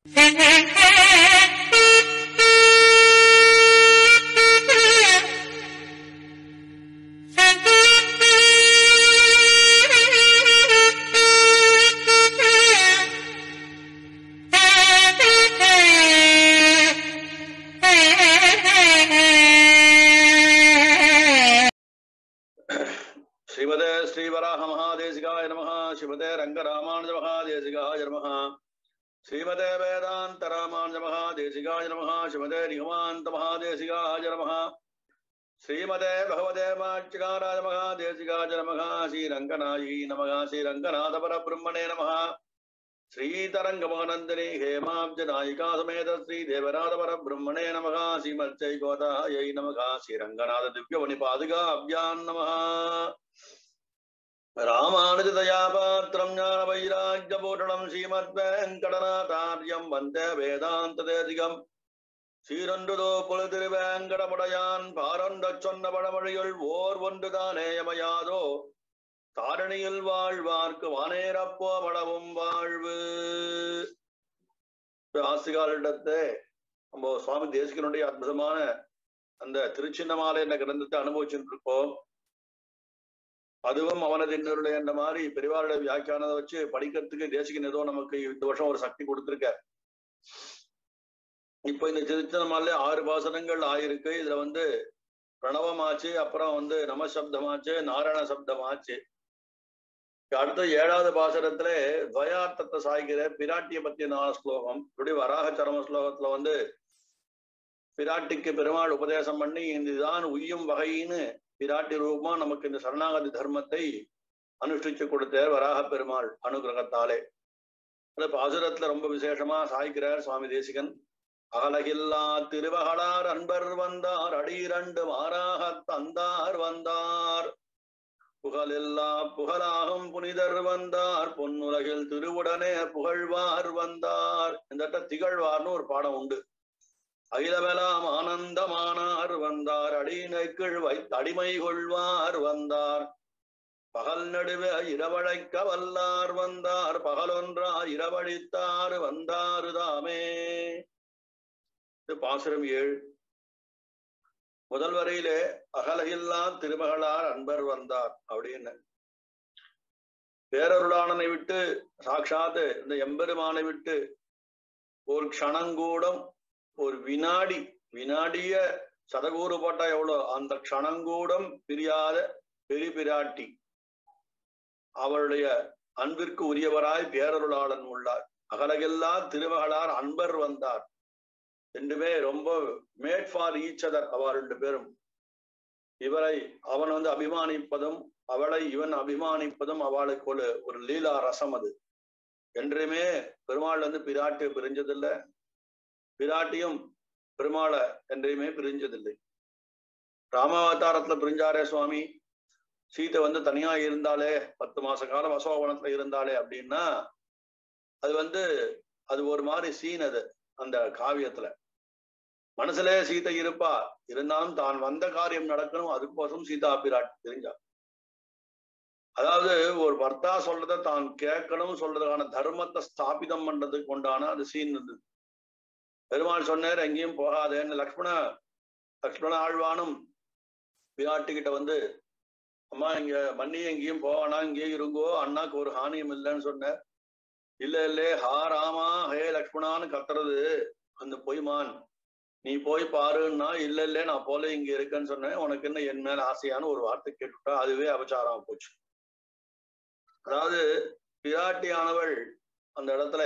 श्रीमते श्रीवराह महादेशिकाय नमः। श्रीमते रंगरामानुज महादेशिकाय नमः। श्रीमते वेदांत रामानुज महादेशिकाय नमः। श्रीमते निगमान्त महादेशिकाय नमः। श्रीमते भगवते वाच्यकाराय महादेशिकाय नमः। श्रीरंगनायी नमः। श्रीरंगनाथ परब्रह्मणे नमः। श्रीतरंगमहानंदिनी हेमाब्जनायिका समेत श्रीदेवनाथ परब्रह्मणे नमः। श्रीमच्चैकोतायै नमः। श्रीरंगनाथ दिव्यमणिपादुकाभ्यां नमः। रामानुजदयापात्रं ज्ञानवैराग्यपूर्णं श्रीमद्वेङ्कटनाथार्यं वन्दे वेदान्तदेशिकम्। சீரொன்றுதோ பொழுதிருவேங்கடமுடையான் பாரொன்றச் சொன்ன பழமொழியுள் ஓர் ஒன்றுதானே யமையாதோ தாரணியில் வாழ்வார்க்கு வானேரப்போ மடவும் வாழ்வு. ஆசிகாரிடத்தை நம்ம சுவாமி தேசிகனுடைய அற்புதமான அந்த திருச்சின்னமாலை என்ற கிரந்தத்தை அனுபவிச்சுட்டு இருக்கோம். அதுவும் அவனது இன்னொருடைய இந்த மாதிரி பெரியவாருடைய வியாக்கியானதை வச்சு படிக்கிறதுக்கு தேசிகன் ஏதோ நமக்கு இந்த வருஷம் ஒரு சக்தி கொடுத்திருக்க. இப்ப இந்த திருச்சின்னமாலே 6 பாசனங்கள் ஆயிருக்கு. இதுல பிரணவமாச்சு, அப்புறம் நமசப்தமாச்சு, நாராயண சப்தமாச்சு. அடுத்த 7வது பாசனத்துல துவயார்த்தத்தை சாய்கிற பிராட்டிய பத்தி 4 ஸ்லோகம். இப்படி வராக சரம ஸ்லோகத்துல பிராட்டிக்கு பெருமாள் உபதேசம் பண்ணி இதுதான் உய்யும் வகைன்னு பிராட்டி ரூபமா நமக்கு இந்த சரணாகதி தர்மத்தை அனுஷ்டிச்சு கொடுத்தார் வராக பெருமாள் அனுகிரகத்தாலே. அந்த பாசுரத்துல ரொம்ப விசேஷமா சாய்க்கிறார் சுவாமி தேசிகன். அகலகில்லா திருவகளார் அன்பர் வந்தார், அடிரண்டு மாறாக தந்தார் வந்தார், புகழெல்லா புகழாகும் புனிதர் வந்தார், பொன்னுலகில் திருவுடனே புகழ்வார் வந்தார். இந்த திகழ்வார்னு ஒரு பாடம் உண்டு. அகிலமெல்லாம் ஆனந்தமானார் வந்தார், அடியினை கீழ் வைத்து அடிமை கொள்வார் வந்தார், பகல் நடுவே இரவழைக்க வல்லார் வந்தார், பகலொன்றா இரவழித்தார் வந்தாரு தாமே. இது பாசுரம் 7. முதல் வரையிலே அகலகில்லா திருமகளார் அன்பர் வந்தார் அப்படின்னு பேரருளானனை விட்டு சாட்சாத்து இந்த எம்பெருமானை விட்டு ஒரு க்ஷணங்கூடம், ஒரு வினாடிய சதகூறு போட்டா எவ்வளோ, அந்த க்ஷணங்கூடம் பிரியாத பெரிபிராட்டி அவளுடைய அன்பிற்கு உரியவராய் பேரருளாளன் உள்ளார். அகலகில்லா திருமகளார் அன்பர் வந்தார். ரெண்டுமே ரொம்ப மேட் ஃபார் ஈச் அதர். அவ 2 பேரும் இவரை அவன் அபிமானிப்பதும் அவளை இவன் அபிமானிப்பதும் அவளுக்கு ஒரு லீலா ரசம். அது என்றுமே பெருமாள் பிராட்டியை பிரிஞ்சதில்லை, பிராட்டியும் பெருமாளை என்றையுமே பிரிஞ்சதில்லை. ராமாவதாரத்துல பிரிஞ்சாரே சுவாமி, சீதை தனியா இருந்தாலே 10 மாச காலம் அசோகவனத்துல இருந்தாலே அப்படின்னா அது ஒரு மாதிரி சீன். அது அந்த காவியத்துல மனசுல சீதை இருப்பா, இருந்தாலும் தான் வந்த காரியம் நடக்கணும், அதுக்கோசம் சீதா பிராட்டி தெரிஞ்சா. அதாவது ஒரு பர்த்தா சொல்றதை தான் கேட்கணும் சொல்றதுக்கான தர்மத்தை ஸ்தாபிதம் பண்றதுக்கு கொண்டான அது சீன் இருந்தது. பெருமாள் சொன்னார் எங்கேயும் போகாதேன்னு. லக்ஷ்மண ஆழ்வானும் பிராட்டிக்கிட்ட அம்மா இங்க மண்ணி எங்கேயும் போவானா, இங்கே இருங்கோ, அண்ணாக்கு ஒரு ஹானியம் இல்லைன்னு சொன்ன. இல்ல ஹா ராமா ஹே லக்ஷ்மணான்னு கத்துறது அந்த பொய்மான், நீ போய் பாருன்னா இல்ல நான் போல இங்க இருக்கேன்னு சொன்னேன், உனக்கு என்ன என் மேல ஆசையான ஒரு வார்த்தை கேட்டுட்டா அதுவே அபச்சாரம் போச்சு. அதாவது பிராட்டியானவள் அந்த இடத்துல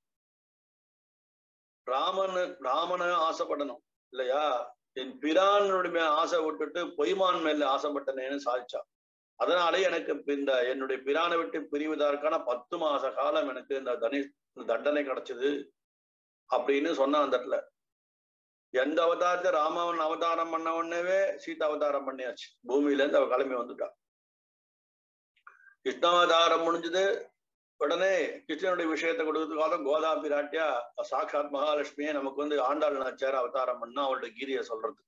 ராமனை ஆசைப்படணும் இல்லையா, என் பிரானுடைய ஆசை விட்டுட்டு பொய்மான் மேல ஆசைப்பட்டனேன்னு சாதிச்சா. அதனாலே எனக்கு இந்த என்னுடைய பிரானை விட்டு பிரிவதற்கான 10 மாச காலம் எனக்கு இந்த தண்டனை கிடைச்சது அப்படின்னு சொன்ன. அந்த இடத்துல எந்த அவதாரத்தை ராமவன் அவதாரம் பண்ண உடனேவே சீதா அவதாரம் பண்ணியாச்சு. பூமியில இருந்து அவ கிளம்பி வந்துட்டா. கிருஷ்ணாவதாரம் முடிஞ்சது உடனே கிருஷ்ணனுடைய விஷயத்தை கொடுக்கறதுக்காக கோதா பிராட்டியா சாட்சாத் மகாலட்சுமியே நமக்கு ஆண்டாள் நாச்சியார் அவதாரம் பண்ணா அவளுடைய கீதையை சொல்றது.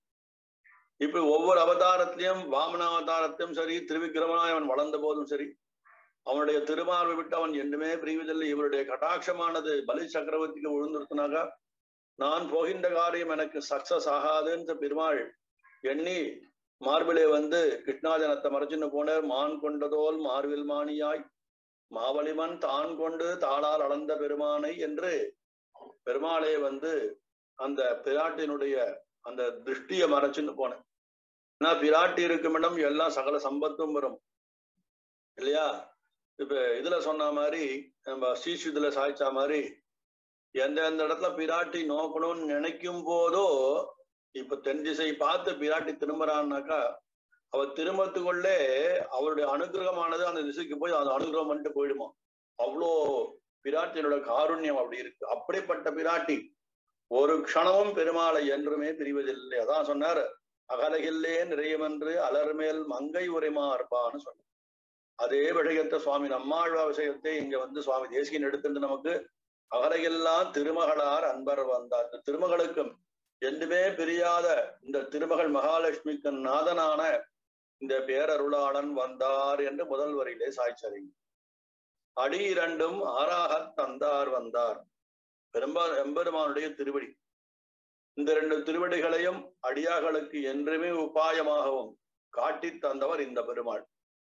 இப்படி ஒவ்வொரு அவதாரத்திலையும் வாமன அவதாரத்தையும் சரி, திருவிக்கிரமனாய் அவன் வளர்ந்த போதும் சரி, அவனுடைய திருமார்பை விட்டு அவன் என்றுமே பிரிவதில்லை. இவருடைய கடாட்சமானது பலி சக்கரவர்த்திக்கு விழுந்திருக்குனாக நான் போகின்ற காரியம் எனக்கு சக்சஸ் ஆகாதுன்ற பெருமாள் எண்ணி மார்பிலே வந்து கிருஷ்ணாஜனத்தை மறைச்சுன்னு போனார். மான் கொண்டதோல் மார்பில் மானியாய் மாவலிமன் தான் கொண்டு தாளால் அளந்த பெருமானை என்று பெருமாளே வந்து அந்த பிராட்டினுடைய அந்த திருஷ்டியை மறைச்சுன்னு போனேன். ஏன்னா பிராட்டி இருக்கும் இடம் எல்லாம் சகல சம்பத்தும் வரும் இல்லையா? இப்ப இதுல சொன்ன மாதிரி நம்ம ஸ்ரீசுதுல சாய்ச்சா மாதிரி எந்தெந்த இடத்துல பிராட்டி நோக்கணும்னு நினைக்கும் போதோ இப்ப தென் திசை பார்த்து பிராட்டி திரும்புறான்னாக்கா அவ திரும்பத்துக்குள்ளே அவருடைய அனுகிரகமானது அந்த திசைக்கு போய் அந்த அனுகிரகம் பண்ணிட்டு போயிடுமா. அவ்வளோ பிராட்டியோட காருண்யம் அப்படி இருக்கு. அப்படிப்பட்ட பிராட்டி ஒரு க்ஷணமும் பெருமாளை என்றுமே பிரிவதில்லை. அதான் சொன்னார், அகலகில்லே நிறையவென்று அலர்மேல் மங்கை உரைமா இருப்பான்னு சொன்னார். அதே விஷயத்தை சுவாமி நம்மாழ்வா விஷயத்தை இங்க வந்து சுவாமி தேசிகன் எடுத்துட்டு நமக்கு அகலையெல்லாம் திருமகளார் அன்பர் வந்தார். இந்த திருமகளுக்கும் என்றுமே பிரியாத இந்த திருமகள் மகாலட்சுமிக்கு நாதனான இந்த பேரருளாளன் வந்தார் என்று முதல் வரியிலே சாய்ச்சறி. அடி இரண்டும் ஆறாக தந்தார் வந்தார் எம்பெருமானுடைய திருவடி. இந்த ரெண்டு திருவடிகளையும் அடியார்களுக்கு என்றுமே உபாயமாகவும் காட்டி தந்தவர் இந்த பெருமாள்.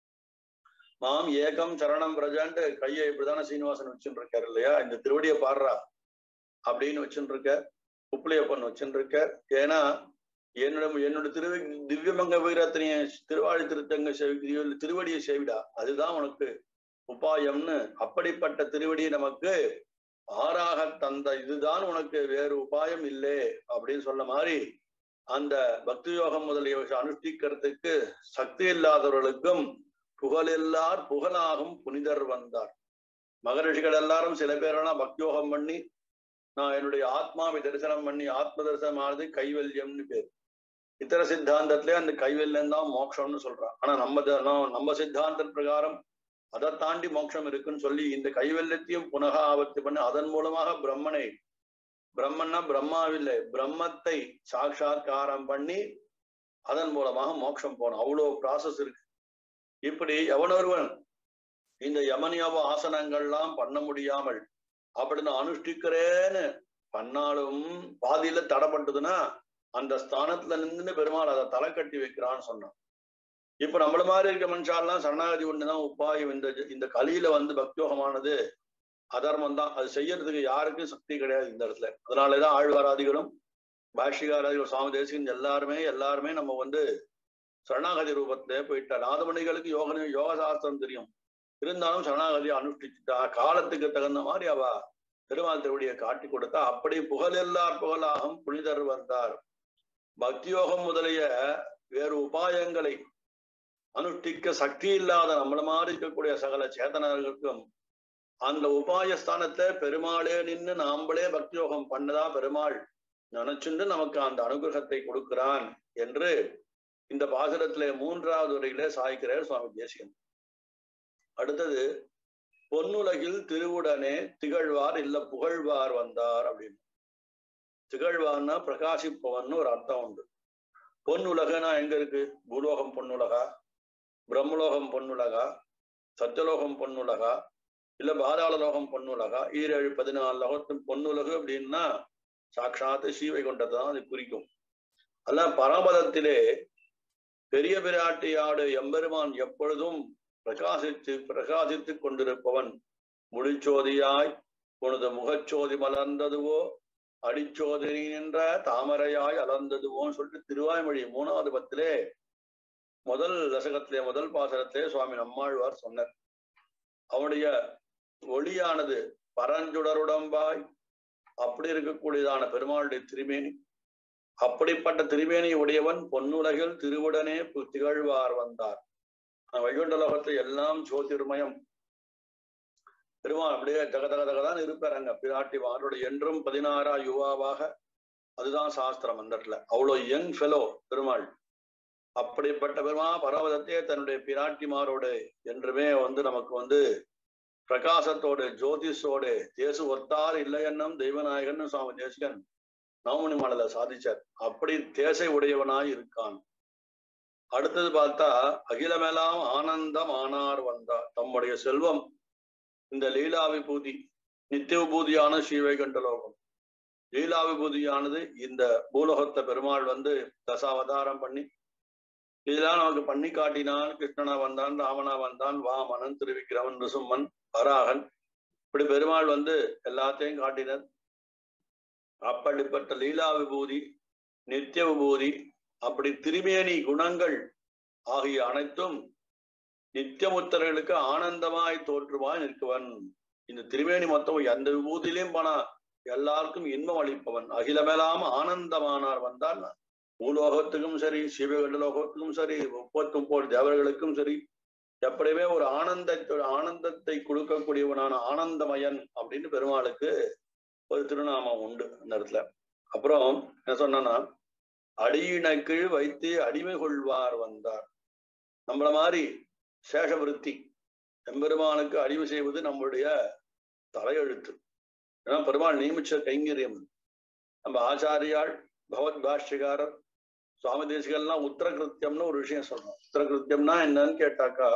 மாம் ஏகம் சரணம் பிரஜான்ட்டு கையை இப்படிதானே சீனிவாசன் வச்சுட்டு இருக்காரு இல்லையா? இந்த திருவடியை பாடுறா அப்படின்னு வச்சுட்டு இருக்க, உப்புளியப்பன் வச்சுட்டு இருக்க. ஏன்னா என்னோட திவ்யமங்க வீரத்தினைய திருவாழி திருத்தங்க திருவடியை சேவிடா, அதுதான் உனக்கு உபாயம்னு. அப்படிப்பட்ட திருவடியை நமக்கு ஆறாக தந்த, இதுதான் உனக்கு வேறு உபாயம் இல்லை அப்படின்னு சொல்ல மாதிரி அந்த பக்தி யோகம் முதலிய அனுஷ்டிக்கிறதுக்கு சக்தி இல்லாதவர்களுக்கும் புகழெல்லார் புகழாகும் புனிதர் வந்தார். மகரிஷிகள் எல்லாரும் சில பேரெல்லாம் பக்தியோகம் பண்ணி நான் என்னுடைய ஆத்மாவை தரிசனம் பண்ணி ஆத்ம தரிசனம் ஆனது கைவல்யம்னு பேர். இத்தர சித்தாந்தத்திலே அந்த கைவல்யம் தான் மோட்சம்னு சொல்றான். ஆனா நம்ம சித்தாந்த பிரகாரம் அதை தாண்டி மோட்சம் இருக்குன்னு சொல்லி இந்த கைவல்யத்தையும் புனக ஆவர்த்தி பண்ணி அதன் மூலமாக பிரம்மன்னா பிரம்மாவில்லை பிரம்மத்தை சாட்சாத்காரம் பண்ணி அதன் மூலமாக மோட்சம் போனோம். அவ்வளவு ப்ராசஸ் இருக்கு. இப்படி எவனொருவன் இந்த யமனியாவ ஆசனங்கள்லாம் பண்ண முடியாமல் அப்படின்னு அனுஷ்டிக்கிறேன்னு பண்ணாலும் பாதியில தடைப்பட்டதுன்னா அந்த ஸ்தானத்துல நின்று பெருமாள் அதை தலை கட்டி வைக்கிறான்னு சொன்னான். இப்ப நம்மள மாதிரி இருக்க மனுஷாலாம் சரணாகதி ஒண்ணுதான் உபாயம். இந்த கலியில வந்து பக்தியோகமானது அதர்மம் தான். அது செய்யறதுக்கு யாருக்கும் சக்தி கிடையாது இந்த இடத்துல. அதனாலதான் ஆழ்வாராதிகளும் பாஷ்யகாராதிகள் சுவாமி தேசிகன் எல்லாருமே நம்ம வந்து சரணாகதி ரூபத்திலே போயிட்டா. நாதமணிகளுக்கு யோக சாஸ்திரம் தெரியும், இருந்தாலும் சரணாகதியை அனுஷ்டிச்சுட்டா காலத்துக்கு தகுந்த மாதிரி அவ பெருமாள் திருவடியை காட்டி கொடுத்தா. அப்படி புகழெல்லார் புகழாகும் புனிதர் வந்தார். பக்தியோகம் முதலிய வேறு உபாயங்களை அனுஷ்டிக்க சக்தி இல்லாத நம்மள மாதிரி இருக்கக்கூடிய சகல சேதனர்களுக்கும் அந்த உபாய ஸ்தானத்தை பெருமாளே நின்று நாம்பளே பக்தியோகம் பண்ணதா பெருமாள் நினைச்சுண்டு நமக்கு அந்த அனுகிரகத்தை கொடுக்கிறான் என்று இந்த பாசுரத்திலே 3வது உரையிலே சாய்க்கிறார் சுவாமி தேசிகன். அடுத்தது பொன்னுலகில் திருவுடனே திகழ்வார் இல்ல புகழ்வார் வந்தார் அப்படின்னு. திகழ்வார்னா பிரகாசிப்பவன் ஒரு அர்த்தம் உண்டு. பொன்னுலகனா எங்க இருக்கு? பூலோகம் பொன்னுலகா, பிரம்மலோகம் பொன்னுலகா, சத்தியலோகம் பொன்னுலகா, இல்ல பாதாள லோகம் பொன்னுலகா? 7 14 லோகத்தின் பொன்னுலகு அப்படின்னா சாட்சாத்து ஸ்ரீவைகுண்டத்தை தான் அது குறிக்கும். அல்ல பரமபதத்திலே பெரிய பிராட்டியாடு எம்பெருமான் எப்பொழுதும் பிரகாசித்து கொண்டிருப்பவன். முடிச்சோதியாய் உனது முகச்சோதி மலர்ந்ததுவோ அடிச்சோதி என்ற தாமரையாய் அலர்ந்ததுவோன்னு சொல்லிட்டு திருவாய்மொழி 3வது பத்திலே முதல் தசகத்திலே முதல் பாசனத்திலே சுவாமி நம்மாழ்வார் சொன்னார். அவனுடைய ஒளியானது பரஞ்சுடருடம்பாய் அப்படி இருக்கக்கூடியதான பெருமாளுடைய திருமேனி. அப்படிப்பட்ட திருமேனி உடையவன் பொன்னுலகில் திருவுடனே திகழ்வார் வந்தார். வைகுண்ட லோகத்தை எல்லாம் ஜோதிர்மயம். பெருமாள் அப்படியே தகதகதான் இருப்பார் அங்க. பிராட்டி அவருடைய என்றும் 16 யுவாவாக, அதுதான் சாஸ்திரம் அந்த இடத்துல. அவ்வளவு யங் ஃபெலோ பெருமாள். அப்படிப்பட்ட பெருமாள் பரவதத்தையே தன்னுடைய பிராட்டிமாரோடு என்றுமே வந்து நமக்கு வந்து பிரகாசத்தோடு ஜோதிஷோடு தேசு ஒத்தார் இல்லை என்னும் தெய்வநாயகன் சுவாமி தேசிகன் நவமணி மாலையில சாதிச்சார். அப்படி தேசை உடையவனாய் இருக்கான். அடுத்தது பார்த்தா அகிலமெல்லாம் ஆனந்தம் ஆனார் வந்தார். தம்முடைய செல்வம் இந்த லீலா விபூதி, நித்திய விபூதியான ஸ்ரீவைகுண்ட லோகம். லீலா விபூதியானது இந்த பூலோகத்தை பெருமாள் வந்து தசாவதாரம் பண்ணி இதெல்லாம் நமக்கு பண்ணி காட்டினான். கிருஷ்ணனா வந்தான், ராமனா வந்தான், வாமனன், திருவிக்கிரமன், ரிசும்மன், வராகன், இப்படி பெருமாள் வந்து எல்லாத்தையும் காட்டினர். அப்படிப்பட்ட லீலா விபூதி, நித்திய விபூதி, அப்படி திருமேனி குணங்கள் ஆகிய அனைத்தும் நித்தியமுத்தர்களுக்கு ஆனந்தமாய் தோற்றுவாய் நிற்குவன். இந்த திருமேனி மொத்தம் எந்த விபூதியிலையும் போனா எல்லாருக்கும் இன்பம் அளிப்பவன். அகிலமெல்லாம் ஆனந்தமானார் வந்தால் பூலோகத்துக்கும் சரி, சிவகண்ட லோகத்துக்கும் சரி, 39 தேவர்களுக்கும் சரி, எப்படியுமே ஒரு ஆனந்தத்தை கொடுக்கக்கூடியவனான ஆனந்தமயன் அப்படின்னு பெருமாளுக்கு ஒரு திருநாமம் உண்டு அந்த இடத்துல. அப்புறம் என்ன சொன்னா, அடியின கீழ் வைத்து அடிமை கொள்வார் வந்தார். நம்மள மாதிரி சேஷவிருத்தி எம்பெருமானுக்கு அடிமை செய்வது நம்மளுடைய தலையெழுத்து. ஏன்னா பெருமாள் நியமிச்ச கைங்கரியம். நம்ம ஆச்சாரியால், பகவத் பாஷ்யகாரர், சுவாமி தேசிகள்லாம் உத்தரகிருத்தியம்னு ஒரு விஷயம் சொல்றோம். உத்தரகிருத்தியம்னா என்னன்னு கேட்டாக்கா,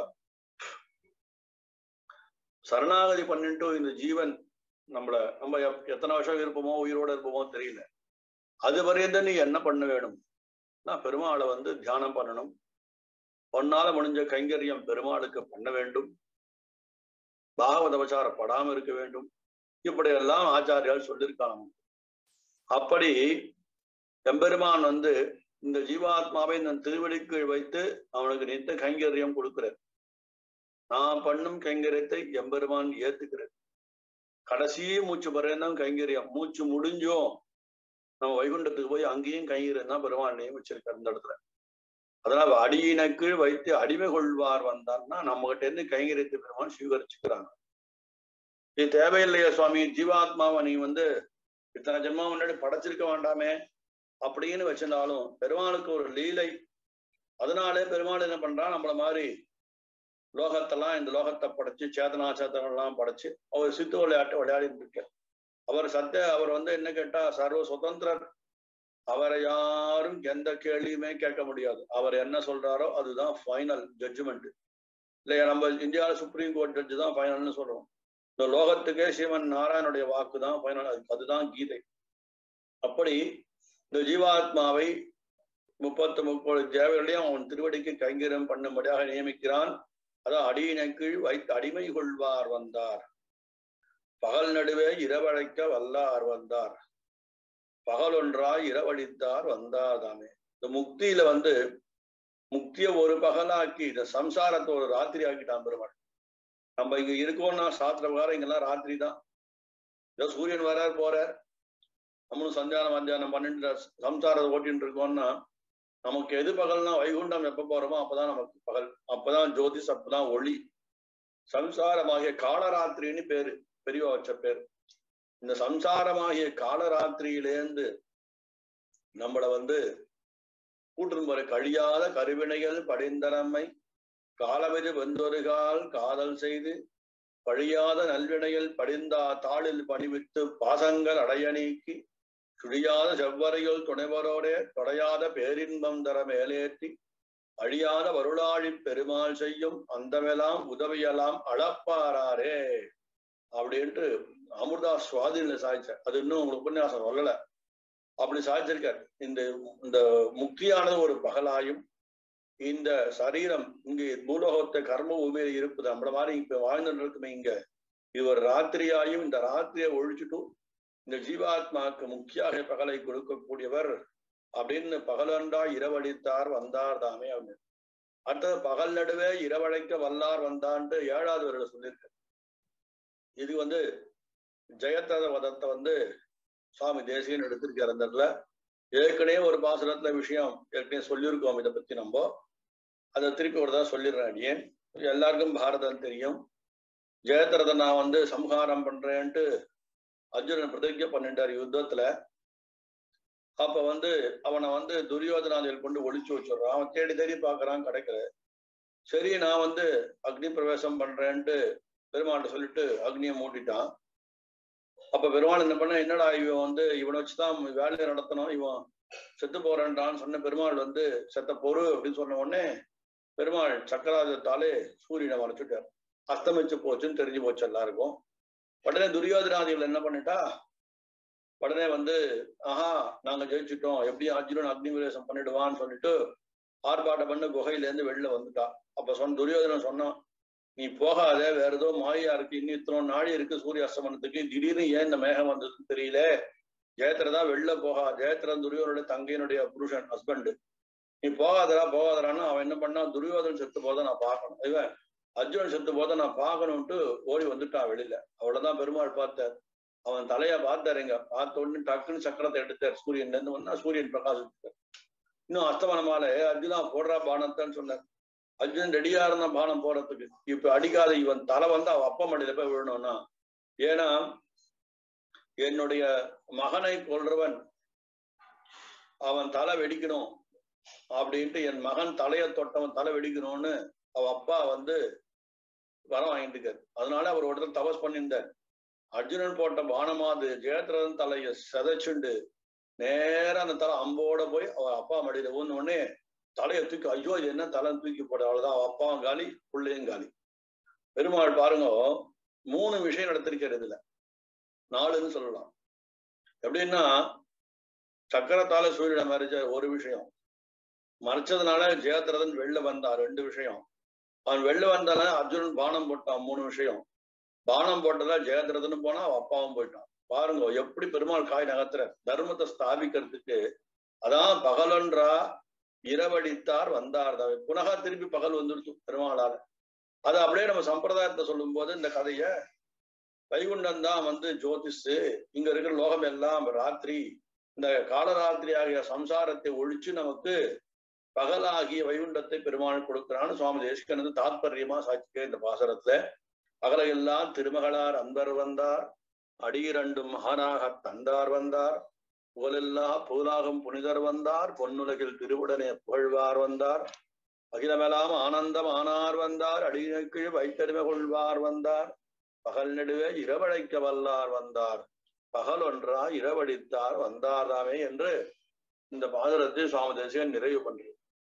சரணாகதி பண்ணிட்டு இந்த ஜீவன் நம்ம எத்தனை வருஷம் இருப்போமோ, உயிரோட இருப்போமோ தெரியல, அது வரையும் நீ என்ன பண்ண வேணும்? நான் பெருமாளை வந்து தியானம் பண்ணணும், பொன்னால முடிஞ்ச கைங்கரியம் பெருமாளுக்கு பண்ண வேண்டும், பாகவதபச்சாரம் படாம இருக்க வேண்டும், இப்படியெல்லாம் ஆச்சாரியால் சொல்லியிருக்காங்க. அப்படி எம்பெருமான் வந்து இந்த ஜீவாத்மாவை இந்த திருவடிக்கு வைத்து அவனுக்கு நித்த கைங்கரியம் கொடுக்கிறார். நான் பண்ணும் கைங்கரியத்தை எம்பெருமான் ஏத்துக்கிறார். கடைசி மூச்சு பரையந்தான் கைங்கரியம். மூச்சு முடிஞ்சோம் நம்ம வைகுண்டத்துக்கு போய் அங்கேயும் கைங்கரியம் தான் பெருமான் நியமிச்சிருக்கார் இந்த இடத்துல. அதனால அடியினக்கு வைத்து அடிமை கொள்வார் வந்தார்னா நம்ம கிட்ட இருந்து கைங்கரியத்தை பெருமான் சுவீகரிச்சுக்கிறாங்க. இது தேவையில்லையா சுவாமி, ஜீவாத்மாவை நீ வந்து இத்தனை ஜென்மா முன்னாடி படைச்சிருக்க வேண்டாமே அப்படின்னு வச்சிருந்தாலும் பெருமாளுக்கு ஒரு லீலை. அதனாலே பெருமாள் என்ன பண்றான், நம்மள மாதிரி லோகத்தெல்லாம் இந்த லோகத்தை படைச்சு சேதனா சேத்தனெல்லாம் படைச்சு அவர் சித்து விளையாட்டு விளையாடிட்டு இருக்க. அவர் வந்து என்ன கேட்டா சர்வ சுதந்திரர். அவரை யாரும் எந்த கேள்வியுமே கேட்க முடியாது. அவர் என்ன சொல்றாரோ அதுதான் ஃபைனல் ஜட்ஜ்மெண்ட். இல்லையா, நம்ம இந்தியாவில் சுப்ரீம் கோர்ட் ஜட்ஜு தான் ஃபைனல்னு சொல்றோம். இந்த லோகத்துக்கே சிவன் நாராயணுடைய வாக்கு தான் ஃபைனல். அதுதான் கீதை. அப்படி இந்த ஜீவாத்மாவை 30 தேவர்களையும் அவன் திருவடிக்கு கைங்கரியம் பண்ணும்படியாக நியமிக்கிறான். அதான் அடியின கீழ் வைத்து அடிமை கொள்வார் வந்தார். பகல் நடுவே இரவழைக்க வல்லார் வந்தார். பகல் ஒன்றாய் இரவழித்தார் வந்தார் தாமே. இந்த முக்தியில வந்து முக்திய ஒரு பகலாக்கி இந்த சம்சாரத்தை ஒரு ராத்திரி ஆக்கிட்டான் பெருமாள். நம்ம இங்க இருக்கோம்னா சாத்திர பிரகாரம் இங்கெல்லாம் ராத்திரி தான். ஏதோ சூரியன் வரார் போறார், நம்மளும் சந்தியானம் பண்ணிட்டு சம்சாரத்தை ஓட்டின்னு இருக்கோம்னா நமக்கு எது பகல்னா வைகுண்டம் எப்ப போறோமோ அப்பதான் நமக்கு பகல், அப்பதான் ஜோதிஷ், அப்பதான் ஒளி. சம்சாரமாகிய காலராத்திரின்னு பேரு, பெரியவா வச்ச பேர். இந்த சம்சாரமாகிய காலராத்திரியிலேருந்து நம்மளை வந்து கூட்டும் வரை கழியாத கருவினைகள் படிந்தனம்மை காலமிது வெந்தொருகால் காதல் செய்து பழியாத நல்வினைகள் படிந்தா தாளில் பணிவித்து பாசங்கள் அடைய நீக்கி சுழியாத செவ்வரையில் துணைவரோடே தொடையாத பேரின்பம் தர மேலேற்றி அழியாத வருளாழி பெருமாள் செய்யும் அந்தமெல்லாம் உதவியெல்லாம் அளப்பாராரே அப்படின்ட்டு அமிர்தா சுவாதியில சாய்ச்சார். அது இன்னும் உங்களுக்கு உபன்யாசம் சொல்லல, அப்படி சாய்ச்சிருக்கார். இந்த முக்தியானது ஒரு பகலாயும் இந்த சரீரம் இங்கு பூலோகத்தை கர்ம உபயோக இருப்பது நம்மள மாதிரி இப்ப வாழ்ந்துட்டு இருக்குமே இங்க இவர் ராத்திரியாயும் இந்த ராத்திரியை ஒழிச்சுட்டு இந்த ஜீவாத்மாவுக்கு முக்கிய பகலை கொடுக்கக்கூடியவர் அப்படின்னு பகலண்டா இரவழித்தார் வந்தார் தாமே அப்படின்னு. அடுத்தது பகல் நடுவே இரவழைக்க வல்லார் வந்தான்ட்டு 7வது வருட சொல்லியிருக்க. இது வந்து ஜெயத்ரத வதத்தை வந்து சுவாமி தேசிகன் எடுத்திருக்கார். அந்த இடத்துல ஏற்கனவே ஒரு பாசுரத்துல விஷயம் ஏற்கனவே சொல்லியிருக்கோம். இதை பத்தி நம்ம அதை திருப்பி ஒரு தான் சொல்லிடுறேன். அடியேன் எல்லாருக்கும் பாரதம் தெரியும். ஜெயத்ரதை நான் வந்து சம்ஹாரம் பண்றேன்ட்டு அர்ஜுனன் பிரதிஜை பண்ணிட்டார் யுத்தத்துல. அப்ப வந்து அவனை வந்து துரியோதனாதிகள் கொண்டு ஒழிச்சு வச்சிடுறான். அவன் தேடி தேடி பாக்குறான், கிடைக்கல. சரி நான் வந்து அக்னி பிரவேசம் பண்றேன்ட்டு பெருமாள்கிட்ட சொல்லிட்டு அக்னியை மூட்டிட்டான். அப்ப பெருமாள் என்ன பண்ண, என்னடா இவன் வந்து இவனை வச்சுதான் வேலையை நடத்தணும், இவன் செத்து போறேன்டான்னு சொன்ன பெருமாள் வந்து செத்த பொறு அப்படின்னு சொன்ன உடனே பெருமாள் சக்கராஜத்தாலே சூரியனை மறைச்சுட்டார். அஸ்தமிச்சு போச்சுன்னு தெரிஞ்சு போச்சு எல்லாருக்கும். உடனே துரியோதனாதிகள் என்ன பண்ணிட்டா, உடனே வந்து ஆஹா நாங்க ஜெயிச்சுட்டோம், எப்படியும் அர்ஜுனன் அக்னி விவேசம் பண்ணிடுவான்னு சொல்லிட்டு ஆர்ப்பாட்டம் பண்ண குகையில இருந்து வெளில வந்துட்டா. அப்ப துரியோதனன் சொன்னான், நீ போகாத, வேற ஏதோ மாயா இருக்கு, இன்னும் இத்தனை நாடி இருக்கு சூரிய அஸ்தமனத்துக்கு, திடீர்னு ஏன் இந்த மேகம் வந்ததுன்னு தெரியல. ஜெயத்திரதா வெளில போகா, ஜெயத்திரன் துரியோதனுடைய தங்கையினுடைய புருஷன் ஹஸ்பண்ட், நீ போகாதரான்னு அவன் என்ன பண்ணா, துரியோதனன் செத்து போத நான் பார்க்கணும், இவன் அர்ஜுனன் செத்து போத நான் பார்க்கணும்ட்டு ஓடி வந்துட்டான் வெளியில. அவ்வளவுதான் பெருமாள் பார்த்தார். அவன் தலைய பார்த்தாருங்க, பார்த்த உடனே டக்குன்னு சக்கரத்தை எடுத்தார். சூரியன்ல இருந்து வந்தா சூரியன் பிரகாசித்தார். இன்னும் அஸ்தமனமால அர்ஜுனா போடுறா பானத்தான்னு சொன்னார். அர்ஜுனன் ரெடியா இருந்த பானம் போறதுக்கு. இப்ப அடிக்காத, இவன் தலை வந்து அவன் அப்பா மடியில போய் விழணும்னா, ஏன்னா என்னுடைய மகனை கொல்றவன் அவன் தலை வெடிக்கணும் அப்படின்ட்டு, என் மகன் தலையை தொட்டவன் தலை வெடிக்கணும்னு அவ அப்பா வந்து வரம் வாங்கிட்டு இருக்காரு. அதனால அவர் ஒருத்தர் தபஸ் பண்ணியிருந்தார். அர்ஜுனன் போட்ட பானமாது ஜெயத்ரதன் தலையை செதைச்சுண்டு நேரம் அந்த தலை அம்போட போய் அவர் அப்பா மடியில ஊன்னு உடனே தலையை தூக்கி, ஐயோ இது என்ன தலை தூக்கி போட, அவ்வளவுதான் அவ அப்பாவும் காலி பிள்ளையும் காலி. பெருமாள் பாருங்க 3 விஷயம் நடத்திருக்காரு, இதுல 4ன்னு சொல்லலாம். எப்படின்னா, சக்கரத்தால சூரியனை மறைச்ச ஒரு விஷயம், மறைச்சதுனால ஜெயத்ரதன் வெளில வந்தார் 2 விஷயம், அவன் வெளில வந்தால அர்ஜுனன் பானம் போட்டான் 3 விஷயம், பானம் போட்டதா ஜெயத்ரதனும் போனா அவன் அப்பாவும் போயிட்டான். பாருங்க எப்படி பெருமாள் காய் நகர்த்துற, தர்மத்தை ஸ்தாபிக்கிறதுக்கு. அதான் பகலொன்றா இரவடித்தார் வந்தார், புனகா திருப்பி பகல் வந்துடுச்சு பெருமாளால. அது அப்படியே நம்ம சம்பிரதாயத்தை சொல்லும் போது இந்த கதைய, வைகுண்டம் தான் வந்து ஜோதிஷு, இங்க இருக்கிற லோகம் எல்லாம் ராத்திரி, இந்த காலராத்திரி ஆகிய சம்சாரத்தை ஒழிச்சு நமக்கு பகலாகிய வைகுண்டத்தை பெருமாள் கொடுக்கிறான்னு சுவாமி தேசிகனது தாத்பரியமா சாட்சிக்க இந்த பாசரத்துல. பகலையெல்லாம் திருமகளார் அன்பர் வந்தார், அடியிரண்டும் மகானாக தந்தார் வந்தார், புகழெல்லா புகழாகும் புனிதர் வந்தார், பொன்னுலகில் திருவுடனே புகழ்வார் வந்தார், அகிலமெல்லாம் ஆனந்தம் ஆனார் வந்தார், அடியினக்கு வைத்தறிமை கொள்வார் வந்தார், பகல் நெடுவே இரவழைக்க வல்லார் வந்தார், பகல் ஒன்றா இரவடித்தார் வந்தார்தாமே என்று இந்த பாசுரத்தை சுவாமி தேசிகன் நிறைவு பண்றார்.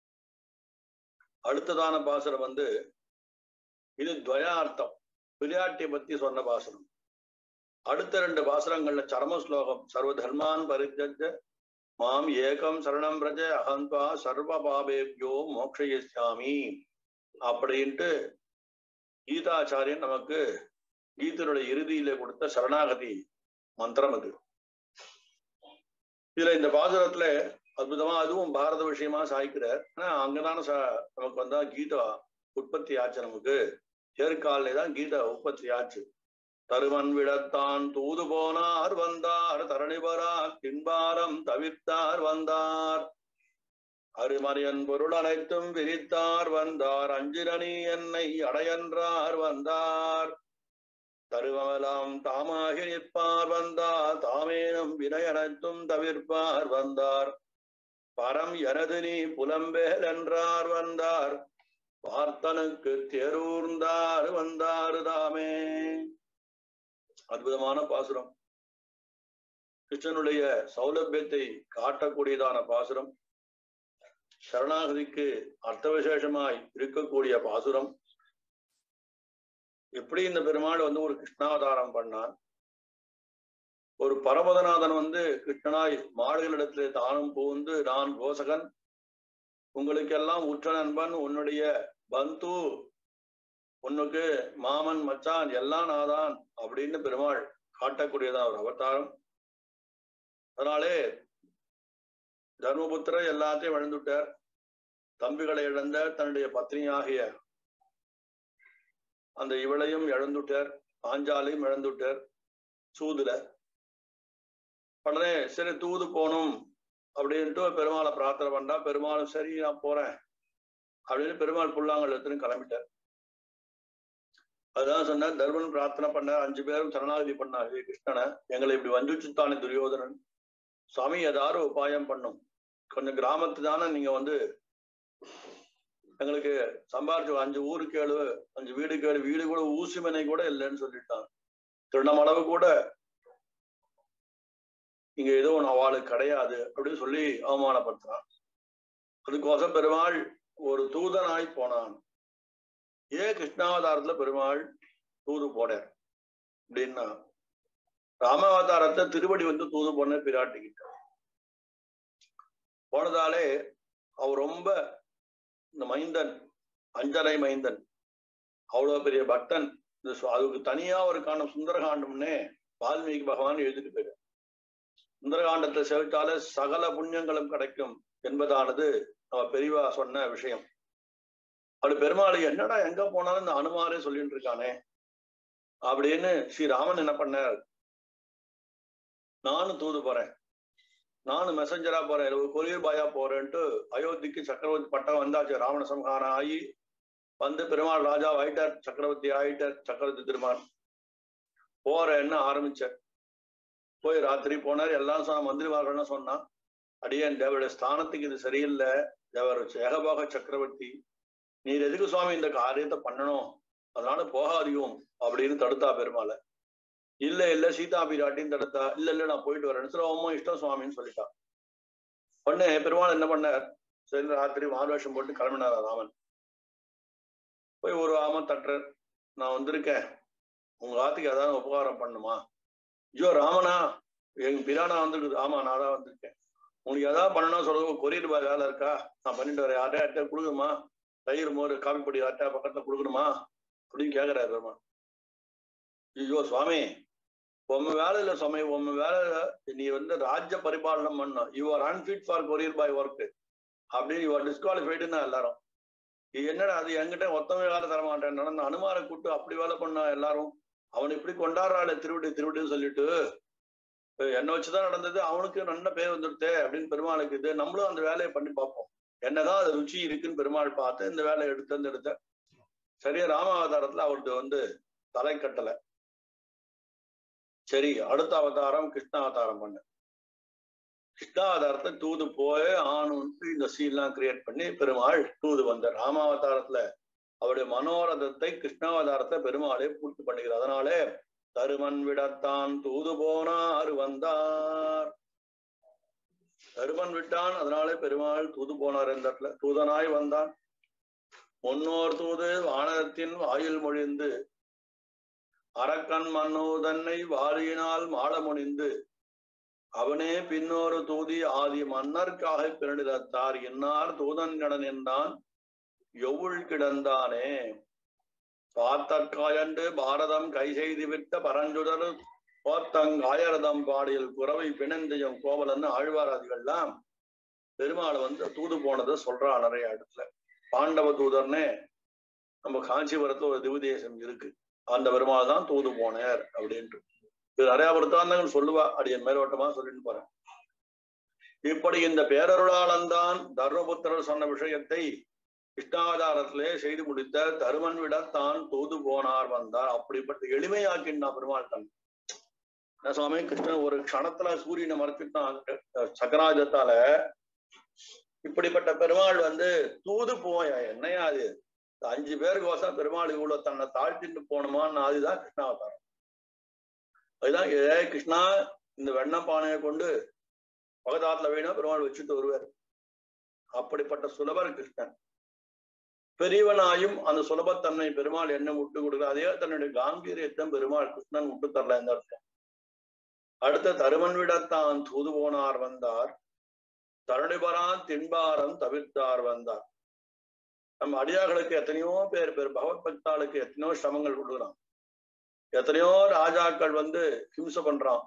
அடுத்ததான பாசுரம் வந்து இது துவயார்த்தம், பிள்ளையாட்டியை பத்தி சொன்ன பாசுரம். அடுத்த 2 பாசுரங்கள்ல சரம ஸ்லோகம், சர்வ தர்மான் பரித்யஜ்ய மாம் ஏகம் சரணம் பிரஜ அகம்பா சர்வ பாபேப்யோ மோக்ஷயிஷ்யாமி அப்படின்ட்டு கீதாச்சாரியன் நமக்கு கீதனுடைய இறுதியில கொடுத்த சரணாகதி மந்திரம் அது. இதுல இந்த பாசுரத்துல அற்புதமா அதுவும் பாரத விஷயமா சாய்க்கிறார். ஆனா அங்கதான நமக்கு வந்தா கீதா உற்பத்தி ஆச்சு, நமக்கு ஏற்காலே தான் கீதா உற்பத்தி ஆச்சு. தருமன் விடத்தான் தூது போனார் வந்தார், தரணிபரா தின்பாரம் தவிர்த்தார் வந்தார், அருமறையன் பொருள் அனைத்தும் விரித்தார் வந்தார், அஞ்சிரணி என்னை அடையன்றார் வந்தார், தருவமெல்லாம் தாமாகி நிற்பார் வந்தார், தாமேனும் வினை அனைத்தும் தவிர்ப்பார் வந்தார், பரம் எனது நீ புலம்பேல் என்றார் வந்தார், பார்த்தனுக்கு தேரூர்ந்தார் வந்தார் தாமே. அற்புதமான பாசுரம், கிருஷ்ணனுடைய சௌலபியத்தை காட்டக்கூடியதான பாசுரம், சரணாகதிக்கு அர்த்த விசேஷமாய் இருக்கக்கூடிய பாசுரம். எப்படி இந்த பெருமாள் வந்து ஒரு கிருஷ்ணாவதாரம் பண்ணான், ஒரு பரமதநாதன் வந்து கிருஷ்ணனாய் மாடுகளிடத்திலே தானும் புகுந்து, நான் கோசகன், உங்களுக்கெல்லாம் உற்ற நண்பன், உன்னுடைய பந்து, உன்னுக்கு மாமன் மச்சான் எல்லாம் நாதான் அப்படின்னு பெருமாள் காட்டக்கூடியதான் ஒரு அவதாரம். அதனாலே தர்மபுத்திரர் எல்லாத்தையும் இழந்துட்டார், தம்பிகளை இழந்த தன்னுடைய பத்னியாகிய அந்த இவளையும் இழந்துட்டார், பாஞ்சாலையும் இழந்துட்டார் சூதுல. உடனே சரி தூது போகணும் அப்படின்ட்டு பெருமாளை பிரார்த்தனை பண்ணா, பெருமாளும் சரி நான் போறேன் அப்படின்னு பெருமாள் புல்லாங்கல் எடுத்துன்னு கிளம்பிட்டார். அதுதான் சொன்னார், தர்மன் பிரார்த்தனை பண்ணார், 5 பேரும் சரணாகதி பண்ணார் கிருஷ்ணனை, எங்களை இப்படி வந்துச்சுத்தானே துரியோதனன், சுவாமி ஏதாவது உபாயம் பண்ணும், கொஞ்சம் கிராமத்து தானே நீங்க வந்து எங்களுக்கு சம்பாரிச்சு 5 ஊரு கேளு, 5 வீடு கேளு, வீடு கூட ஊசிமனை கூட இல்லைன்னு சொல்லிட்டான், திருணமளவு கூட இங்க ஏதோ ஒன்று அவளுக்கு கிடையாது அப்படின்னு சொல்லி அவமானப்படுத்துறான். அதுக்கோசம் பெருமாள் ஒரு தூதனாய் போனான். ஏன் கிருஷ்ணாவதாரத்துல பெருமாள் தூது போனார் அப்படின்னா, ராமாவதாரத்தை திருவடி வந்து தூது போன பிராட்டிக்கிட்ட போனதாலே அவர் ரொம்ப இந்த மைந்தன், அஞ்சனை மைந்தன், அவ்வளவு பெரிய பக்தன். அதுக்கு தனியா ஒரு காண்டம் சுந்தரகாண்டம்னே வால்மீகி பகவான் எழுதிட்டு போயிரு. சுந்தரகாண்டத்தை செவித்தாலே சகல புண்ணியங்களும் கிடைக்கும் என்பதானது நம்ம பெரியவா சொன்ன விஷயம். அப்படி பெருமாள் என்னடா எங்க போனாலும் இந்த அனுமாரே சொல்லிட்டு இருக்கானே அப்படின்னு ஸ்ரீராமன் என்ன பண்ணார், நானும் தூது போறேன், நானும் மெசஞ்சரா போறேன், ஒரு கொரியர் பாயா போறேன்ட்டு அயோத்திக்கு சக்கரவர்த்தி பட்டம் வந்தாச்சு. ராவண சம்ஹாரம் ஆகி வந்து பெருமாள் ராஜா ஆயிட்டார், சக்கரவர்த்தி ஆயிட்டார், சக்கரவர்த்தி திருமால் போறேன்னு ஆரம்பிச்சார். போய் ராத்திரி போனார். எல்லாம் சொன்ன மந்திரிமார்கள்லாம் சொன்னா, அடியேன் தேவருடைய ஸ்தானத்துக்கு இது சரியில்லை, தேவர் ஏகபாக சக்கரவர்த்தி, நீர் எதுக்கு சுவாமி இந்த காரியத்தை பண்ணணும், அதனால போகாதியும் அப்படின்னு தடுத்தா பெருமாளை. இல்ல இல்ல சீதா பிராட்டின்னு தடுத்தா. இல்ல நான் போயிட்டு வரேன். சரி அம்மா இஷ்டம் சுவாமின்னு சொல்லிட்டான். உடனே பெருமாள் என்ன பண்ணார், சரி ராத்திரி மார்வேஷம் போட்டு கிளம்பினார் ராமன். போய் ஒரு ஆம தட்டுறார், நான் வந்திருக்கேன், உங்க ஆத்துக்கு ஏதாவது உபகாரம் பண்ணுமா? ஐயோ ராமனா, எங்க பிரானா வந்திருக்குது. ஆமா நான் தான் வந்திருக்கேன், உங்களுக்கு ஏதாவது பண்ணணும் சொல்லுங்க, கொரியர் பாய் வேலை இருக்கா, நான் பண்ணிட்டு வரேன், யார்ட்டா கொடுக்கணுமா, தயிர் மோர் காபி பொடி யார்ட்டா பக்கத்துல கொடுக்கணுமா அப்படின்னு கேட்கிறாரு பெருமாள். ஐயோ சுவாமி, உங்க வேலை இல்ல சுவாமி, உங்க வேலை நீ வந்து ராஜ்ய பரிபாலனம் பண்ணணும், you are unfit for courier boy work அப்படின்னு யூ ஆர் டிஸ்குவாலிஃபைடுன்னா எல்லாரும். இது என்னடா அது, என்கிட்ட ஒத்தமே வேலை தர மாட்டேன், நடந்த அனுமாரை கூட்டு அப்படி வேலை பண்ணா எல்லாரும், அவன் இப்படி கொண்டாடுறாள் திருவிடி திருவிடின்னு சொல்லிட்டு என்ன வச்சுதான் நடந்தது, அவனுக்கு நல்ல பேர் வந்துடுது அப்படின்னு பெருமாளுக்கு இது, நம்மளும் அந்த வேலையை பண்ணி பார்ப்போம், என்னதான் அது ருச்சி இருக்குன்னு பெருமாள் பார்த்து இந்த வேலையை எடுத்த சரியா ராமாவதாரத்துல அவருக்கு வந்து தலை கட்டலை. சரி அடுத்த அவதாரம் கிருஷ்ண அவதாரம் பண்ண, கிருஷ்ணாவதாரத்தை தூது போய் ஆணுன்ட்டு இந்த சீன்லாம் கிரியேட் பண்ணி பெருமாள் தூது வந்தார். ராமாவதாரத்துல அவருடைய மனோரதத்தை கிருஷ்ணாவதாரத்தை பெருமாளே பூர்த்தி பண்ணுகிறார். அதனாலே தருமன் விடத்தான் தூது போனார் வந்தார், தருமன் விட்டான், அதனாலே பெருமாள் தூது போனார். இந்த இடத்துல தூதனாய் வந்தான். முன்னோர் தூது வானரத்தின் வாயில் மொழிந்து அரக்கன் மன்னோ தன்னை வாரியினால் மாட முனிந்து அவனே பின்னோரு தூதி ஆதி மன்னர்க்காக பிறனிடத்தார் இன்னார் தூதன் கடன் என்றான் எவுள் கிடந்தானே பார்த்தற்காயன்று பாரதம் கை செய்து விட்ட பரஞ்சுடர் போத்தங்காயரதம் பாடியில் குறவை பிணந்தையும் கோவலன்னு ஆழ்வாராதிகள்லாம் பெருமாளை வந்து தூது போனதை சொல்றா நிறைய இடத்துல. பாண்டவ தூதர்னே நம்ம காஞ்சிபுரத்துல ஒரு திவ்தேசம் இருக்கு, அந்த பெருமாள் தான் தூது போனார் அப்படின்ட்டு நிறைய விருத்தாந்தங்கள் சொல்லுவா, அடியன் மேலோட்டமா சொல்லிட்டு போறேன். இப்படி இந்த பேரருளாளன்தான் தர்மபுத்திரர் சொன்ன விஷயத்தை கிருஷ்ணாவதாரத்திலே செய்து முடித்த தருமன் விடத்தான் தூது போனார் வந்தார். அப்படிப்பட்ட எளிமையாக்கின்னா பெருமாள் தன் என்ன சுவாமி, கிருஷ்ணன் ஒரு க்ஷணத்துல சூரியனை மறைச்சிட்டான் சக்கராஜத்தால. இப்படிப்பட்ட பெருமாள் வந்து தூது போய என்னையா அது, 5 பேருக்கோசம் பெருமாள் இவ்வளவு தன்னை தாழ்த்திட்டு போனோமான்னு, அதுதான் கிருஷ்ணாவதாரம். அதுதான் ஏ கிருஷ்ணா இந்த வெண்ணப்பானையை கொண்டு பகதாத்துல வேணா பெருமாள் வச்சுட்டு வருவார். அப்படிப்பட்ட சுலபர் கிருஷ்ணன். பெரியவனாயும் அந்த சுலபத்தன்மை பெருமாள் என்ன விட்டு கொடுக்குற, அதே தன்னுடைய காம்பீரியத்தை பெருமாள் கிருஷ்ணன் விட்டு தரல இந்த அர்த்தம். அடுத்த தருமன் விடத்தான் தூது போனார் வந்தார் தருணிபரான் தின்பாரம் தவிர்த்தார் வந்தார். நம்ம அடியார்களுக்கு எத்தனையோ பேர் பகவத் பக்தாளுக்கு எத்தனையோ சிரமங்கள் கொடுக்குறான், எத்தனையோ ராஜாக்கள் வந்து ஹிம்சை பண்றான்,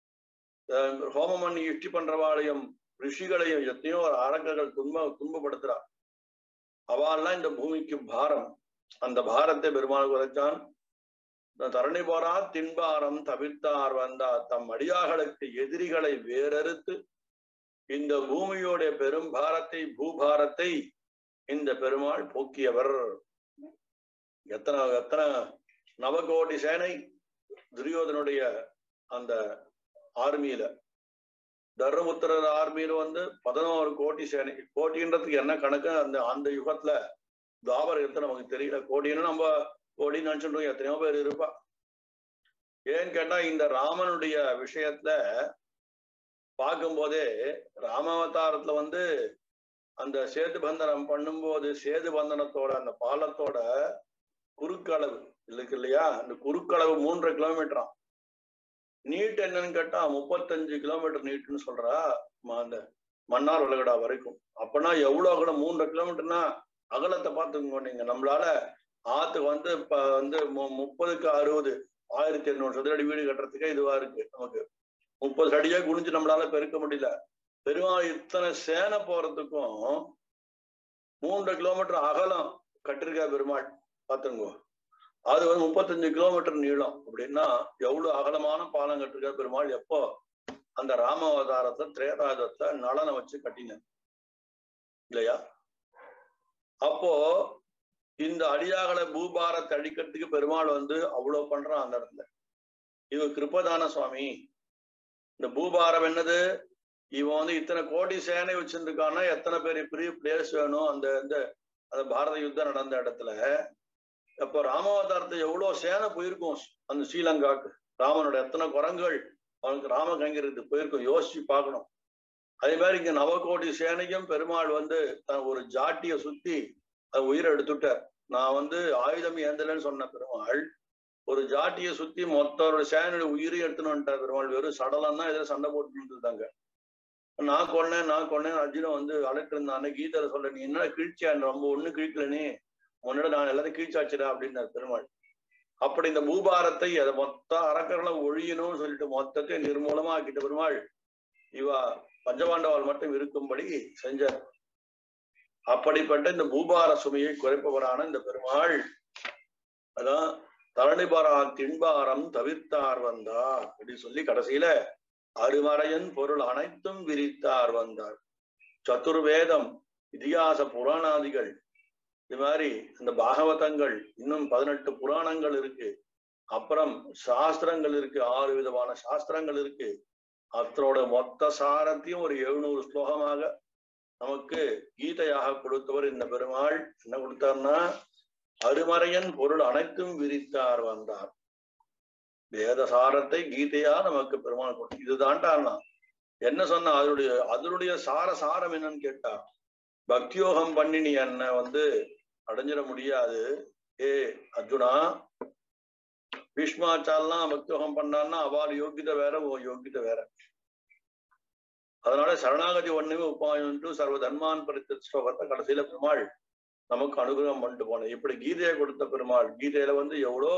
ஹோமம் பண்ணி இஷ்டி பண்றவாளையும் ரிஷிகளையும் எத்தனையோ அரக்கர்கள் துன்பப்படுத்துறான். அவெல்லாம் இந்த பூமிக்கு பாரம், அந்த பாரத்தை பெருமாள் குறைச்சான். தரணி போரா தின்பாரம் தவிர்த்தார் வந்தார். தம் அடியார்களுக்கு எதிரிகளை வேறறுத்து இந்த பூமியோடைய பெரும் பாரத்தை பூபாரத்தை இந்த பெருமாள் போக்கியவர். எத்தனை நவகோடி சேனை துரியோதனுடைய அந்த ஆர்மியில, தர்மபுத்திரர் ஆர்மியில வந்து 11 கோடி சேனை. கோட்டின்றதுக்கு என்ன கணக்கு, அந்த யுகத்துல தாபரகத்தை நமக்கு தெரியல. கோடின்னு நம்ம கோடின்னு நினைச்சுட்டு எத்தனையோ பேர் இருப்பா. ஏன்னு கேட்டா இந்த ராமனுடைய விஷயத்துல பார்க்கும் போதே ராமாவதாரத்துல வந்து அந்த சேது பந்தனம் பண்ணும்போது சேது பந்தனத்தோட அந்த பாலத்தோட குறுக்களவு இருக்கு இல்லையா, அந்த குறுக்களவு 3.5 கிலோமீட்டரா. நீட் என்னன்னு கேட்டா 35 கிலோமீட்டர் நீட்டுன்னு சொல்றா அந்த மன்னார் வளைகுடா வரைக்கும். அப்பனா எவ்வளவு அகலம்? 3.5 கிலோமீட்டர்னா அகலத்தை பார்த்துக்கோங்க நீங்க. நம்மளால ஆத்துக்கு வந்து இப்ப வந்து 30க்கு 60 1800 சதுர அடி வீடு கட்டுறதுக்கே இதுவா இருக்கு. நமக்கு 30 அடியே குனிஞ்சு நம்மளால பெருக்க முடியல. பெருமாள் இத்தனை சேனை போறதுக்கும் 3 கிலோமீட்டர் அகலம் கட்டிருக்கா பெருமாள் பார்த்துங்க. அது வந்து 35 கிலோமீட்டர் நீளம். அப்படின்னா எவ்வளவு அகலமான பாலம் கட்டிருக்கா பெருமாள். எப்போ? அந்த ராமாவதாரத்தை திரேதாயுதத்தை நலனை வச்சு கட்டின இல்லையா. அப்போ இந்த அடியாகலை பூபாரத்தை அடிக்கிறதுக்கு பெருமாள் வந்து அவ்வளவு பண்றான் அந்த இடத்துல. இது கிருபதான சுவாமி. இந்த பூபாரம் என்னது? இவன் வந்து இத்தனை கோடி சேனை வச்சிருக்கான்னா எத்தனை பெரிய பிளேஸ் வேணும் அந்த அந்த பாரத யுத்தம் நடந்த இடத்துல. அப்போ ராமாவதாரத்தை எவ்வளவு சேனை போயிருக்கும் அந்த ஸ்ரீலங்காக்கு. ராமனோட எத்தனை குரங்குகள் அவனுக்கு ராம கைங்கிறது போயிருக்கும். யோசிச்சு பார்க்கணும். அதே மாதிரி இங்க நவகோடி சேனையும் பெருமாள் வந்து தன் ஒரு ஜாட்டியை சுத்தி அது உயிரை எடுத்துட்டார். நான் வந்து ஆயுதம் ஏந்தலன்னு சொன்ன பெருமாள் ஒரு ஜாட்டியை சுத்தி மொத்தோட சேனையோட உயிரையும் எடுத்துன்னு வந்துட்டார் பெருமாள். வெறும் சடலம் தான் எதிர சண்டை போட்டு இருந்தாங்க. நான் கொன்னேன் அர்ஜுனன் வந்து அழைட்டு இருந்தானே கீதையில சொல்ல, நீ என்ன கிழிச்சியா? ரொம்ப ஒண்ணு கிழிக்கல, நீ முன்னாடி நான் எல்லாத்தையும் கிழிச்சாச்சுடா அப்படின்னாரு பெருமாள். அப்படி இந்த பூபாரத்தை அதை மொத்த அரக்கர்களை ஒழியணும்னு சொல்லிட்டு மொத்தத்தை நிர்மூலமா ஆக்கிட்ட பெருமாள் இவா பஞ்சபாண்டவால் மட்டும் இருக்கும்படி செஞ்சார். அப்படிப்பட்ட இந்த பூபார சுமையை குறைப்பவரான இந்த பெருமாள் அதான் தரணிபரா திண்பாரம் தவிர்த்தார் வந்தார் அப்படி சொல்லி கடைசியில அருமறையன் பொருள் அனைத்தும் விரித்தார் வந்தார். சதுர்வேதம், இதிகாச புராணாதிகள், இது மாதிரி இந்த பாகவதங்கள், இன்னும் 18 புராணங்கள் இருக்கு. அப்புறம் சாஸ்திரங்கள் இருக்கு, 6 விதமான சாஸ்திரங்கள் இருக்கு. அதனோட மொத்த சாரத்தையும் ஒரு 700 ஸ்லோகமாக நமக்கு கீதையாக கொடுத்தவர் இந்த பெருமாள். என்ன கொடுத்தார்னா அருமறையன் பொருள் அனைத்தும் விரித்தார் வந்தார். வேதசாரத்தை கீதையா நமக்கு பெருமாள் கொடுத்து இதுதான்டா. என்ன சொன்ன அதனுடைய சாரம் என்னன்னு கேட்டா, பக்தியோகம் பண்ணி நீ என்ன வந்து அடைஞ்சிட முடியாது. ஏ அர்ஜுனா, பீஷ்மாச்சாலாம் பக்தியோகம் பண்ணான்னா அவள் யோகிதை வேற, ஓ யோகிதை வேற. அதனால சரணாகதி ஒண்ணுமே உபாயம் சர்வ தன்மான் பரித்த ஸ்லோகத்தை கடைசியில பெருமாள் நமக்கு அனுகிரகம் பண்ணிட்டு போனேன். இப்படி கீதையை கொடுத்த பெருமாள். கீதையில வந்து எவ்வளோ,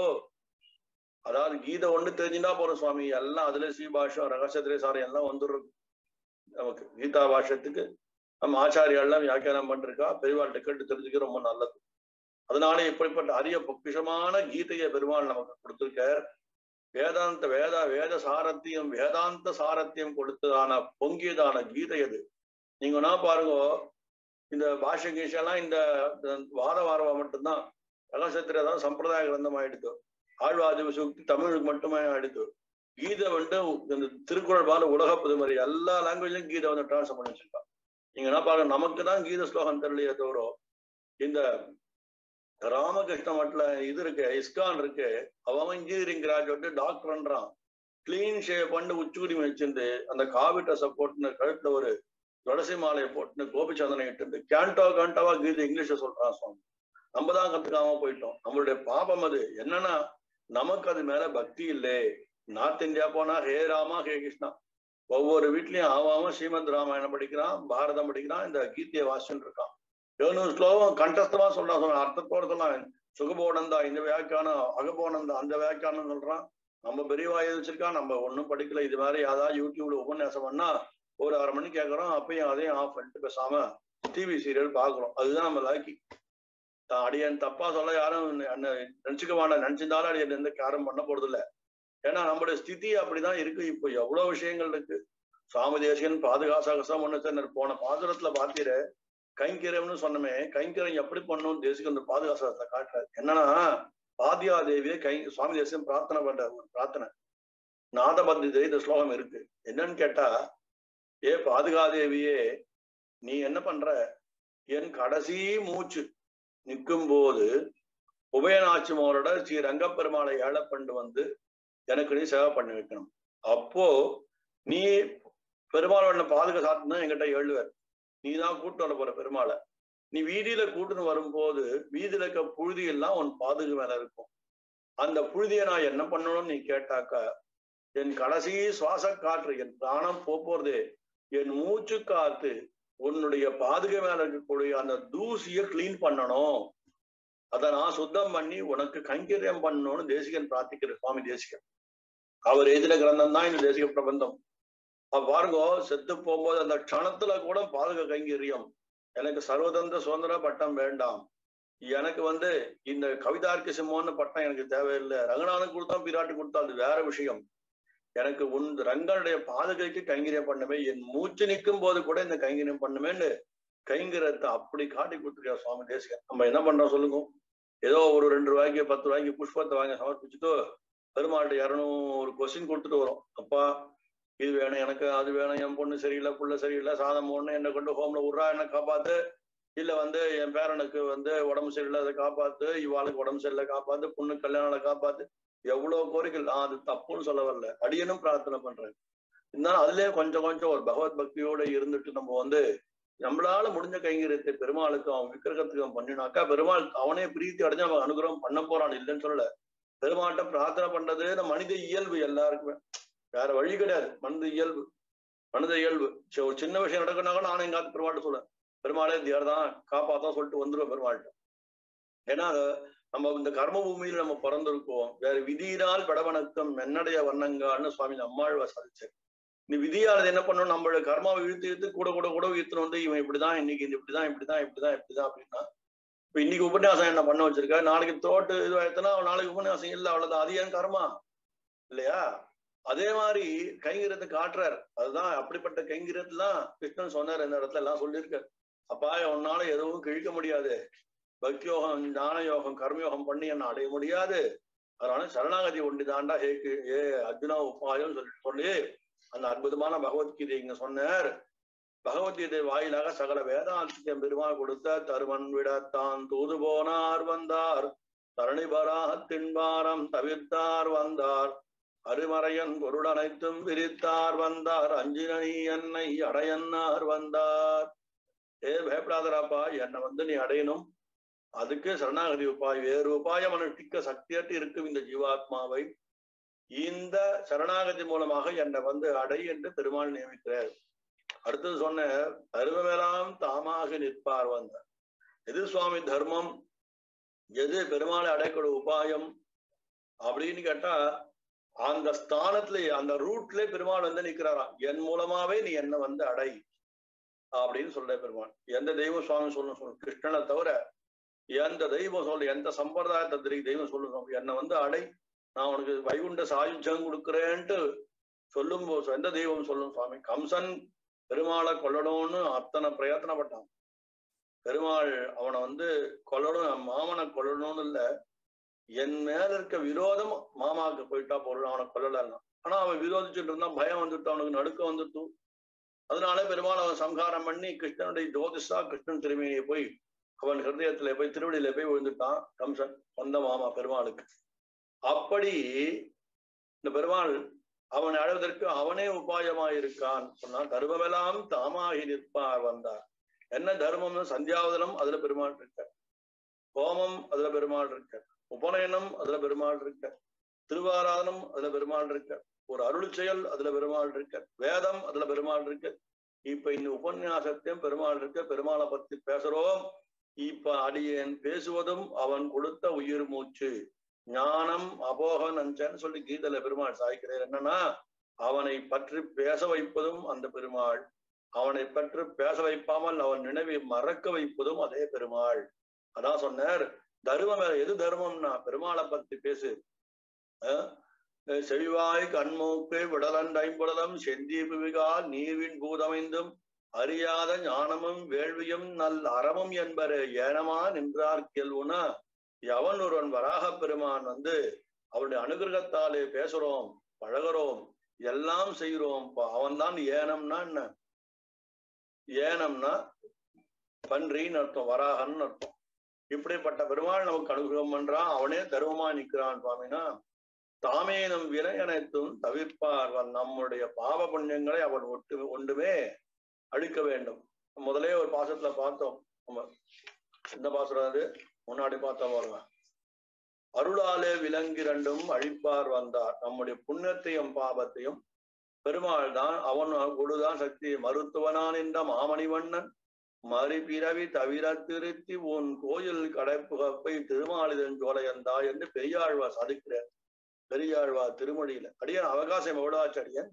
அதாவது கீதை ஒண்ணு தெரிஞ்சுட்டா போறோம் சுவாமி, எல்லாம் அதுல ஸ்ரீபாஷம் ரகசியத்திலே சாரம் எல்லாம் வந்துடுறது நமக்கு. கீதா பாஷத்துக்கு நம்ம ஆச்சாரியெல்லாம் வியாக்கியானம் பண்ணிருக்கா, பெருமாள்கிட்ட கேட்டு தெரிஞ்சுக்க ரொம்ப நல்லது. அதனால இப்படிப்பட்ட அரிய பொக்கிஷமான கீதையை பெருமாள் நமக்கு கொடுத்திருக்கார். வேதாந்த வேத சாரத்தையும் வேதாந்த சாரத்தையும் கொடுத்ததான பொங்கியதான கீதை அது. நீங்க என்ன பாருங்க, இந்த பாஷ கீஷெல்லாம் இந்த வாரவா மட்டும்தான் ரகசியத்திலே தான் சம்பிரதாய கிரந்தம் ஆயிடுத்து. ஆழ்வாதி சுக்தி தமிழுக்கு மட்டுமே ஆயிடுத்து. கீதை வந்து இந்த திருக்குறள் பால உலக புதுமறை எல்லா லாங்குவேஜ்லயும் கீதை வந்து டிரான்ஸ்ஃபர் பண்ணி வச்சிருக்கான். நீங்க என்ன பாருங்க, நமக்கு தான் கீத ஸ்லோகம் தெரியலையே தவிர இந்த ராமகிருஷ்ண மட்டில் இது இருக்கு, இஸ்கான் இருக்கு, அவன் இன்ஜினியரிங் கிராஜுவேட் டாக்டர்ன்றான், கிளீன் ஷேவ் பண்ணி உச்சுக்குடி வச்சிருந்து அந்த காவி ட்ரெஸ்ஸை போட்டுன்னு கழுத்துல ஒரு துளசி மாலையை போட்டுன்னு கோபிச்சந்தனை இட்டு கேண்டாவா கீதை இங்கிலீஷ்ல சொல்றான் சுவாமி. நம்ம தான் கத்துக்காம போயிட்டோம். நம்மளுடைய பாபம் அது. என்னன்னா நமக்கு அது மேல பக்தி இல்லை. நார்த் இந்தியா போனா ஹே ராமா ஹே கிருஷ்ணா, ஒவ்வொரு வீட்லயும் ஆவாம ஸ்ரீமத் ராமாயணம் படிக்கிறான், பாரதம் படிக்கிறான், இந்த கீதையை வாசிச்சுட்டு இருக்கான். 700 ஸ்லோகம் கண்டஸ்தமா சொல்றான், அர்த்தத்தோட சொல்லலாம். சுகபோனந்தா இந்த வியாக்கியானம், அகபோனந்தா அந்த வியாக்கியானம் சொல்றான். நம்ம பெரியவா எழுதிச்சிருக்கான், நம்ம ஒன்றும் படிக்கல. இது மாதிரி யாராவது யூடியூப்ல உபன்யாசம் பண்ணா ஒரு 1/2 மணி கேட்கறோம், அப்பயும் அதையும் ஆஃப் பண்ணிட்டு பேசாம டிவி சீரியல் பாக்குறோம். அதுதான் நம்ம லாக்கி. அடியன் தப்பா சொல்ல யாரும் நினைச்சுக்க மாட்டேன். நினைச்சிருந்தாலும் அடியன் எந்த காரம் பண்ண போறது இல்லை. ஏன்னா நம்மளுடைய ஸ்திதி அப்படிதான் இருக்கு. இப்போ எவ்வளவு விஷயங்கள் இருக்கு. சுவாமி தேசிகன் பாதுகாசகசம் ஒண்ணு போன பாசுரத்துல பாத்தீர கைங்கரியம்னு சொன்னமே, கைங்கரியம் எப்படி பண்ணும் தேசிகன் பாதுகாசகத்தை காட்டுறாரு. என்னன்னா பாதியாதேவியை சுவாமி தேசிகன் பிரார்த்தனை பண்ற ஒரு பிரார்த்தனை நாதபத்தி இந்த ஸ்லோகம் இருக்கு. என்னன்னு கேட்டா, ஏ பாதுகாதேவியே, நீ என்ன பண்ற, என் கடைசி மூச்சு நிற்கும் போது உபயநாச்சிமாரோட ஸ்ரீ ரங்கப்பெருமாளை ஏழப்பண்டு வந்து எனக்கு நீ சேவை பண்ணி வைக்கணும். அப்போ நீ பெருமாள் உன்னை பாதுகா சாத்தினா என்கிட்ட எழுவர். நீ தான் கூட்டு வர போற பெருமாளை. நீ வீதியில கூட்டுன்னு வரும்போது வீதியில இருக்க புழுதி எல்லாம் உன் பாதுகு மேல இருக்கும். அந்த புழுதியை நான் என்ன பண்ணணும்னு நீ கேட்டாக்கா, என் கடைசி சுவாச காற்று, என் பிராணம் போறதே, என் மூச்சு காத்து உன்னுடைய பாதுகை மேல இருக்கக்கூடிய அந்த தூசியை கிளீன் பண்ணணும். அதை நான் சுத்தம் பண்ணி உனக்கு கைங்கரியம் பண்ணணும்னு தேசிகன் பிரார்த்திக்கிற சுவாமி தேசிகன். அவர் எழுதின கிரந்தம் தான் இந்த தேசிக பிரபந்தம். பாருங்க, செத்து போகும்போது அந்த க்ஷணத்துல கூட பாதுகா கைங்கரியம். எனக்கு சர்வதந்திர சுதந்திர பட்டம் வேண்டாம், எனக்கு இந்த கவிதார்க்க சிம்மோன்னு பட்டம் எனக்கு தேவையில்லை, ரங்கநாதன் கொடுத்தா பிராட்டி கொடுத்தா அது வேற விஷயம். எனக்கு ரங்கனுடைய பாதுகைக்கு கைங்கரியம் பண்ணுமே, என் மூச்சு நிற்கும் போது கூட இந்த கைங்கரியம் பண்ணுமேன்னு கைங்கரியத்தை அப்படி காட்டி கொடுத்துருக்கா சுவாமி தேசிகன். நம்ம என்ன பண்றோம் சொல்லுங்க? ஏதோ ஒரு 2 ரூபாய்க்கு 10 ரூபாய்க்கு புஷ்பத்தை வாங்கி சமர்ப்பிச்சுட்டு பெருமாள்கிட்ட 200 கொஸ்டின் கொடுத்துட்டு வரும். அப்பா இது வேணும், எனக்கு அது வேணும், என் பொண்ணு சரியில்லை, புள்ள சரியில்லை, சாதம் போடணும், என்னை கொண்டு ஹோம்ல விட்றா, என்ன காப்பாத்து, இல்ல என் பேரனுக்கு உடம்பு சரியில்லை அதை காப்பாத்து, இவாளுக்கு உடம்பு சரியில்லை காப்பாத்து, பொண்ணு கல்யாணம் காப்பாத்து, எவ்வளவு கோரிக்கை. அது தப்புன்னு சொல்ல வரல, அடியனும் பிரார்த்தனை பண்றேன். இருந்தாலும் அதுலயே கொஞ்சம் கொஞ்சம் ஒரு பகவத் பக்தியோட இருந்துட்டு நம்ம நம்மளால முடிஞ்ச கைங்கரியத்தை பெருமாளுக்கு அவன் விக்கிரகத்துக்கு அவன் பண்ணினாக்கா பெருமாள் அவனே பிரீத்தி அடைஞ்சு அவன் அனுகிரகம் பண்ண போறான், இல்லைன்னு சொல்லல. பெருமாள்கிட்ட பிரார்த்தனை பண்றது மனித இயல்பு, எல்லாருக்குமே வேற வழி கிடையாது. மனித இயல்பு. ஒரு சின்ன விஷயம் நடக்குனாக்க நானும் எங்காவது பெருமாள்கிட்ட சொல்லுவேன், பெருமாளே தியார்தான் காப்பாத்தான் சொல்லிட்டு வந்துருவோம் பெருமாள்கிட்ட. ஏன்னா நம்ம இந்த கர்ம பூமியில நம்ம பிறந்திருக்கோம், வேற விதியினால் படவணக்கம் மென்னடைய வண்ணங்கான்னு சுவாமி நம்மாழ்வார் சாதிச்சார். நீ விதியானது என்ன பண்ணணும், நம்மளோட கர்மாவை இழுத்து கூட இழுத்துன்னு இவன் இப்படிதான் இன்னைக்கு இப்படிதான் அப்படின்னா, இப்ப இன்னைக்கு உபன்யாசம் என்ன பண்ண வச்சிருக்க, நாளைக்கு தோட்டு இது ஆயிடுச்சுன்னா நாளைக்கு உபன்யாசம் இல்லை, அவ்வளவுதான், அது ஏன் கர்மா இல்லையா? அதே மாதிரி கைங்கரியத்தை காட்டுறாரு. அதுதான் அப்படிப்பட்ட கைங்கரியத்துலாம் கிருஷ்ணன் சொன்னார். இந்த இடத்துல எல்லாம் சொல்லியிருக்காரு. அப்பா உன்னால எதுவும் கிழிக்க முடியாது, பக்தி யோகம் ஞான யோகம் கர்மயோகம் பண்ணி என்ன அடைய முடியாது, அதனால சரணாகதி ஒண்டிதாண்டா ஏ அர்ஜுனா உபாயம் சொல்லி அந்த அற்புதமான பகவத்கீதை இங்க சொன்னார். பகவத்கீதை வாயிலாக சகல வேதாந்தம் பெருமாள் கொடுத்த தருவன் விடத்தான் தூது போனார் வந்தார், தரணிபராக தின்பாரம் தவிர்த்தார் வந்தார், அருமறையன் பொருள் அனைத்தும் விரித்தார் வந்தார், அஞ்சினி என்னை அடையன்னார் வந்தார். பயப்படாதராப்பா, என்னை நீ அடையணும், அதுக்கு சரணாகதி உபாயம், வேறு உபாயம் அனுஷ்டிக்க சக்தியற்று இருக்கும் இந்த ஜீவாத்மாவை இந்த சரணாகதி மூலமாக என்னை அடை என்று பெருமாள் நியமிக்கிறார். அடுத்தது சொன்ன தர்மமெல்லாம் தாமாக நிற்பார் வந்தார். எது சுவாமி தர்மம், எது பெருமாளை அடைக்கிற உபாயம் அப்படின்னு கேட்டா, அந்த ஸ்தானத்துல அந்த ரூட்ல பெருமாள் நிக்கிறாராம். என் மூலமாவே நீ என்ன அடை அப்படின்னு சொல்ற பெருமாள். எந்த தெய்வம் சுவாமி சொல்லணும், கிருஷ்ணனை தவிர எந்த தெய்வம் சொல்லு, எந்த சம்பிரதாயத்தை தெய்வம் சொல்லணும், என்னை அடை, நான் உனக்கு வைகுண்ட சாயுஜம் கொடுக்குறேன்ட்டு சொல்லும் போது எந்த தெய்வம் சொல்லும் சுவாமி? கம்சன் பெருமாளை கொல்லணும்னு அத்தனை பிரயத்தனப்பட்டான். பெருமாள் அவனை கொல்லணும், மாமனை கொல்லணும்னு இல்ல, என் மேல இருக்க விரோதம் மாமாவுக்கு போயிட்டா போறோம், அவனை கொல்லலன்னா. ஆனா அவன் விரோதிச்சுட்டு இருந்தான், பயம் வந்துட்டு, அவனுக்கு நடுக்க வந்துட்டு. அதனால பெருமாள் அவன் சம்ஹாரம் பண்ணி கிருஷ்ணனுடைய ஜோதிஷா கிருஷ்ணன் திருமணியை போய் அவன் ஹிருதயத்துல போய் திருவடியில போய் விழுந்துட்டான் கம்சன், சொந்த மாமா பெருமாளுக்கு. அப்படி இந்த பெருமாள் அவனை அடைவதற்கு அவனே உபாயமாயிருக்கான் சொன்னான். தர்மமெல்லாம் தாமாகி நிற்பார் வந்தார். என்ன தர்மம்னு சந்தியாவதனம் அதுல பெருமாள் இருக்க, ஹோமம் அதுல பெருமாள் இருக்க, உபநயனம் அதுல பெருமாள் இருக்க, திருவாராதனம் அதுல பெருமாள் இருக்க, ஒரு அருள் செயல் அதுல பெருமாள் இருக்க, வேதம் அதுல பெருமாள் இருக்கு. இப்ப இந்த உபன்யாசத்தையும் பெருமாள் இருக்க, பெருமாளை பத்தி பேசுறோம். இப்ப அடியேன் பேசுவதும் அவன் கொடுத்த உயிர் மூச்சு ஞானம் அபோக நஞ்சன்னு சொல்லி கீதையில பெருமாள் சாய்க்கிறார். என்னன்னா, அவனை பற்றி பேச வைப்பதும் அந்த பெருமாள், அவனை பற்றி பேச வைப்பாமல் அவன் நினைவை மறக்க வைப்பதும் அதே பெருமாள். அதான் சொன்னார் தர்மம். எது தர்மம்னா பெருமாளை பத்தி பேசு. செவிவாய் கண்மூக்கு விடலன் ஐம்புடலம் செந்தீபு விகால் நீர்வின் பூதமைந்தும் அறியாத ஞானமும் வேள்வியும் நல் அறமும் என்பரு ஏனமா நின்றார் கேள்வுனா, எவன் ஒருவன் வராக பெருமான் அவருடைய அனுகிரகத்தாலே பேசுறோம், பழகிறோம், எல்லாம் செய்கிறோம், அவன் தான் ஏனம்னா என்ன? ஏனம்னா பன்றின்னு அர்த்தம், வராகன்னு அர்த்தம். இப்படிப்பட்ட பெருமாள் நமக்கு அனுகிரகம் பண்றான், அவனே தர்மமா நிற்கிறான் சுவாமினா. தாமேனும் வினை அனைத்தும் தவிர்ப்பார்வன். நம்முடைய பாவ புண்ணியங்களை அவன் ஒன்றுமே அழிக்க வேண்டும். முதலே ஒரு பாசத்துல பார்த்தோம். நம்ம இந்த பாசுரம் அது முன்னாடி பார்த்தோம் பாருங்க. அருளாலே விலங்கிரண்டும் அழிப்பார் வந்தார். நம்முடைய புண்ணியத்தையும் பாவத்தையும் பெருமாள் தான், அவன் கொடுதான் சக்தி. மருத்துவனான் என்ற மாமணிவண்ணன் மறுபிறவி தவிர திருத்தி உன் கோயில் கடைப்புகப்பை திருமாலிதன் சோலையந்தா என்று பெரியாழ்வார் சாதிக்கிறார். பெரியாழ்வார் திருமொழியில. அடியன் அவகாசம் எவ்வளவு ஆச்சு அடியன்?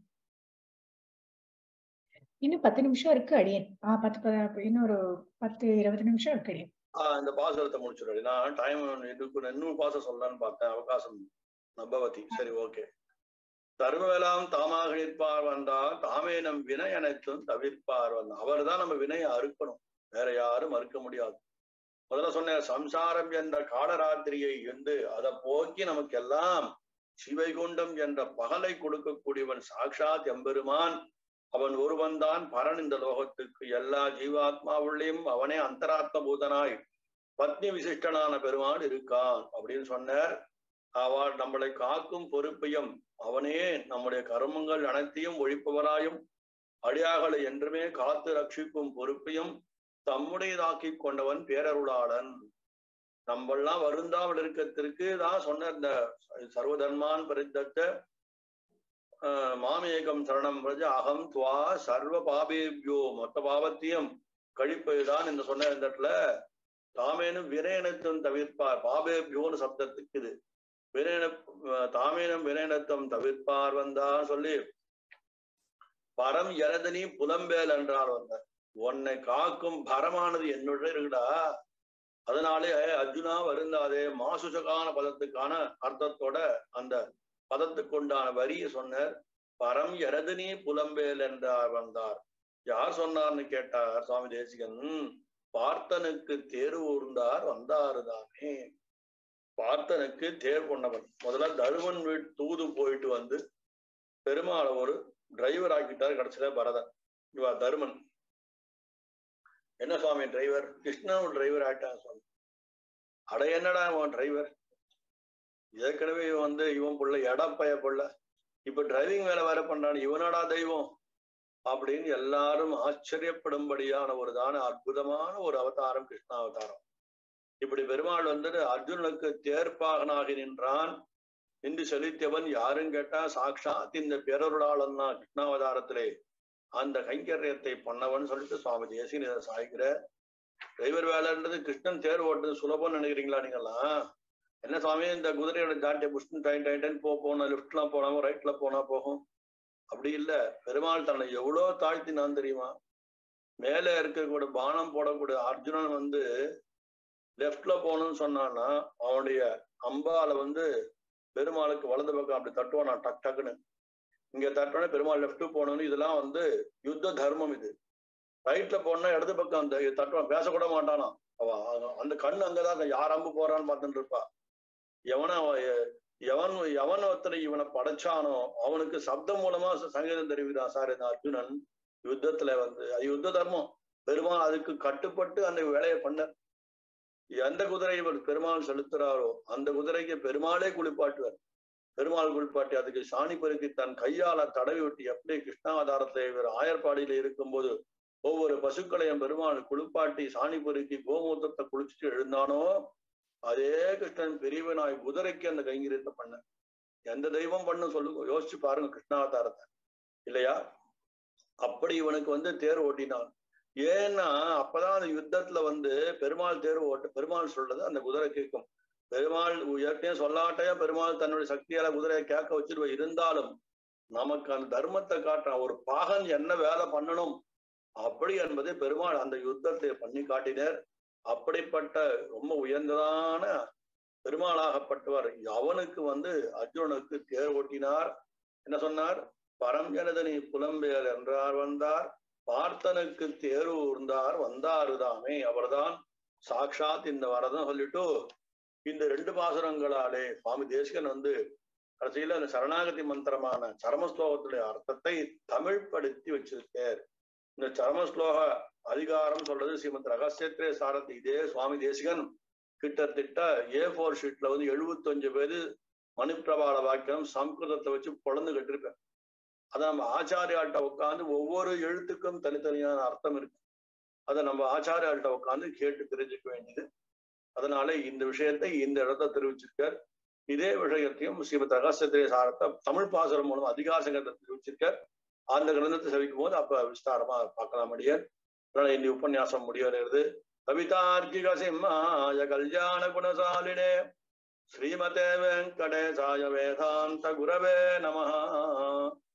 இன்னும் 10 நிமிஷம் இருக்கு அடியன். இன்னொரு 10-20 நிமிஷம் இருக்கு அடியன். இந்த பாசுரத்தை முடிச்சுடு. நான் டைம் இதுக்கு இன்னும் பாசம் சொல்லலான்னு பார்த்தேன். அவகாசம் நபவதி. சரி, ஓகே. தர்மவேலாம் தாமாக நிற்பார் வந்தால் தாமே நம் வினை அனைத்தும் தவிர்ப்பார் வந்தார். அவர் தான் நம்ம வினையை அறுக்கணும், வேற யாரும் மறுக்க முடியாது. முதல்ல சொன்ன சம்சாரம் என்ற காலராத்திரியை என்று அதை போக்கி நமக்கு எல்லாம் சிவைகுண்டம் என்ற பகலை கொடுக்கக்கூடியவன் சாக்ஷாத் எம்பெருமான். அவன் ஒருவன் தான் பரன் இந்த லோகத்துக்கு. எல்லா ஜீவாத்மாவுள்ளையும் அவனே அந்தராத்ம பூதனாய் பத்னி விசிஷ்டனான பெருமான் இருக்கான் அப்படின்னு சொன்னார். அவள் நம்மளை காக்கும் பொறுப்பையும் அவனே நம்முடைய கர்மங்கள் அனைத்தையும் ஒழிப்பவராயும் அடியார்களை என்றுமே காத்து ரட்சிக்கும் பொறுப்பையும் தம்முடையதாக்கி கொண்டவன் பேரருளாளன். நம்மெல்லாம் வருந்தாமல் இருக்கத்திற்கு தான் சொன்ன இந்த சர்வதர்மான் பரித்தத்த மாமேகம் சரணம் பிரஜ அகம் துவா சர்வ பாபேபியோ, மொத்த பாவத்தையும் கழிப்பதுதான் இந்த சொன்ன இந்த இடத்துல. தாமேனும் வினையனத்தும் தவிர்ப்பார். பாபேபியோன்னு சப்தத்துக்கு இது தாமேனும் வினையனத்தும் தவிர்ப்பார் வந்தா சொல்லி பரம் எரதனி புலம்பேல் என்றார் வந்தார். உன்னை காக்கும் பரமானது என்னுடைய இருக்குடா, அதனாலே அர்ஜுனா வருந்தாதே. மாசுசகான பதத்துக்கான அர்த்தத்தோட அந்த பதத்துக்கு உண்டான வரிய சொன்னார். பரம் எரதனி புலம்பேல் என்றார் வந்தார். யார் சொன்னார்னு கேட்டார் சுவாமி தேசிகன். பார்த்தனுக்கு தேர் ஊர்ந்தார் வந்தாருதானே. பார்த்தனுக்கு தேர் கொண்டவன். முதல்ல தருமன் வீட்டு தூது போயிட்டு வந்து பெருமாளை ஒரு டிரைவர் ஆக்கிட்டார். கடைசியில பரதன். இவா தருமன் என்ன சுவாமி டிரைவர்? கிருஷ்ணன் ஒரு டிரைவர் ஆயிட்டான் சுவாமி. அட என்னடா அவன் டிரைவர்? ஏற்கனவே இவன் இவன் புள்ள எடப்பைய புள்ள, இப்ப டிரைவிங் வேலை வேற பண்றான். இவனடா தெய்வம் அப்படின்னு எல்லாரும் ஆச்சரியப்படும்படியான ஒரு அற்புதமான ஒரு அவதாரம் கிருஷ்ண அவதாரம். இப்படி பெருமாள் அர்ஜுனனுக்கு தேர்ப்பாகனாகி நின்றான். நின்று செலுத்தியவன் யாரும் கேட்டா சாக்ஷாத் இந்த பேரருளாளன் தான் கிருஷ்ணாவதாரத்திலே அந்த கைங்கரியத்தை பண்ணவன் சொல்லிட்டு சுவாமி தேசிகன் இதை சாய்க்கிற. டிரைவர் வேலைன்றது கிருஷ்ணன் தேர் ஓட்டுறது சுலபம்னு நினைக்கிறீங்களா நீங்கெல்லாம்? என்ன சுவாமி, இந்த குதிரையோட ஜாட்டியை புஷ்டன் டைன் போனா லெஃப்ட்லாம் போனா ரைட்ல போனா போகும். அப்படி இல்லை. பெருமாள் தன்னை எவ்வளோ தாழ்த்தினான் தெரியுமா? மேலே இருக்கக்கூடிய பானம் போடக்கூடிய அர்ஜுனன் லெஃப்ட்ல போகணும்னு சொன்னான்னா அவனுடைய அம்பால பெருமாளுக்கு வலது பக்கம் அப்படி தட்டுவானா டக் டக்குன்னு. இங்க தட்டுவானே பெருமாள் லெஃப்ட் போகணும்னு. இதெல்லாம் யுத்த தர்மம். இது ரைட்ல போனா இடது பக்கம் அந்த தட்டுவான், பேசக்கூட மாட்டானா. அந்த கண்ணு அங்கதான் யார் அம்பு போறான்னு பார்த்துட்டு இருப்பா. எவன் ஒருத்தனை இவனை படைச்சானோ அவனுக்கு சப்தம் மூலமா சங்கீதம் தெரிவிக்கிறான். சார் இந்த அர்ஜுனன் யுத்தத்துல அது யுத்த தர்மம். பெருமாள் அதுக்கு கட்டுப்பட்டு அந்த வேலையை பண்ண. எந்த குதிரை இவர் பெருமாள் செலுத்துறாரோ அந்த குதிரைக்கு பெருமாளே குளிப்பாட்டுவார். பெருமாள் குளிப்பாட்டி அதுக்கு சாணி பெருக்கி தன் கையால தடவி விட்டு, எப்படி கிருஷ்ணாவதாரத்தை இவர் ஆயர்பாடியில இருக்கும்போது ஒவ்வொரு பசுக்களையும் பெருமாள் குளிப்பாட்டி சாணி பெருக்கி கோமூத்திரத்தை குளிச்சுட்டு எழுந்தானோ அதே கிருஷ்ணன் பெரியவனாய் குதிரைக்கு அந்த கைங்கரியத்தை பண்ண. எந்த தெய்வம் பண்ண சொல்லுங்க, யோசிச்சு பாருங்க கிருஷ்ணாவதாரத்தை இல்லையா? அப்படி இவனுக்கு தேர் ஓட்டினான். ஏன்னா அப்பதான் அந்த யுத்தத்துல பெருமாள் தேர் ஓட்ட, பெருமாள் சொல்றது அந்த குதிரை கேட்கும். பெருமாள் ஏற்கனவே சொல்லாட்டையா பெருமாள் தன்னுடைய சக்தியால குதிரையை கேட்க வச்சிருவ. இருந்தாலும் நமக்கு அந்த தர்மத்தை காட்டுறான். ஒரு பாகன் என்ன வேலை பண்ணணும் அப்படி என்பதை பெருமாள் அந்த யுத்தத்தை பண்ணி காட்டினர். அப்படிப்பட்ட ரொம்ப உயர்ந்ததான பெருமாளாகப்பட்டவர் அவனுக்கு அர்ஜுனனுக்கு தேர் ஓட்டினார். என்ன சொன்னார்? பரம் ஜனதனி புலம்பேல் என்றார் வந்தார். பார்த்தனுக்கு தேர் ஊர்ந்தார் வந்தாருதாமே. அவர்தான் சாக்ஷாத் இந்த வரதான் சொல்லிட்டு இந்த 2 பாசுரங்களாலே சுவாமி தேசிகன் கடைசியில அந்த சரணாகதி மந்திரமான சரமஸ்லோகத்துடைய அர்த்தத்தை தமிழ்படுத்தி வச்சிருக்கார். இந்த சரமஸ்லோக அதிகாரம் சொல்றது ஸ்ரீமத் ரகசியத்திரே சாரதி. இதே சுவாமி தேசிகன் கிட்டத்தட்ட A4 ஷீட்ல 75 பேரு மணிப்பிரபாள வாக்கியம் சம்ஸ்கிருதத்தை வச்சு பொழந்து கட்டிருப்பேன். அதை நம்ம ஆச்சாரியாட்ட உட்காந்து ஒவ்வொரு எழுத்துக்கும் தனித்தனியான அர்த்தம் இருக்கு. அதை நம்ம ஆச்சாரியாட்ட உட்காந்து கேட்டு தெரிஞ்சுக்க வேண்டியது. அதனால இந்த விஷயத்தை இந்த இடத்த தெரிவிச்சிருக்கார். இதே விஷயத்தையும் ஸ்ரீமத் ரகசியத்திரிய சாரத்தை தமிழ் பாசுரம் மூலம் அதிகாசங்கத்தை தெரிவிச்சிருக்கார். அந்த கிரந்தத்தை செவிக்கும் போது அப்ப விஸ்தாரமா பார்க்கலாம் முடியாது. அதனால இந்த உபன்யாசம் முடிவடைகிறது. கவிதார்க்கிக சிம்மாய கல்யாண குணசாலினே ஸ்ரீமதே வெங்கடேசாய வேதாந்த குரவே நமஹ.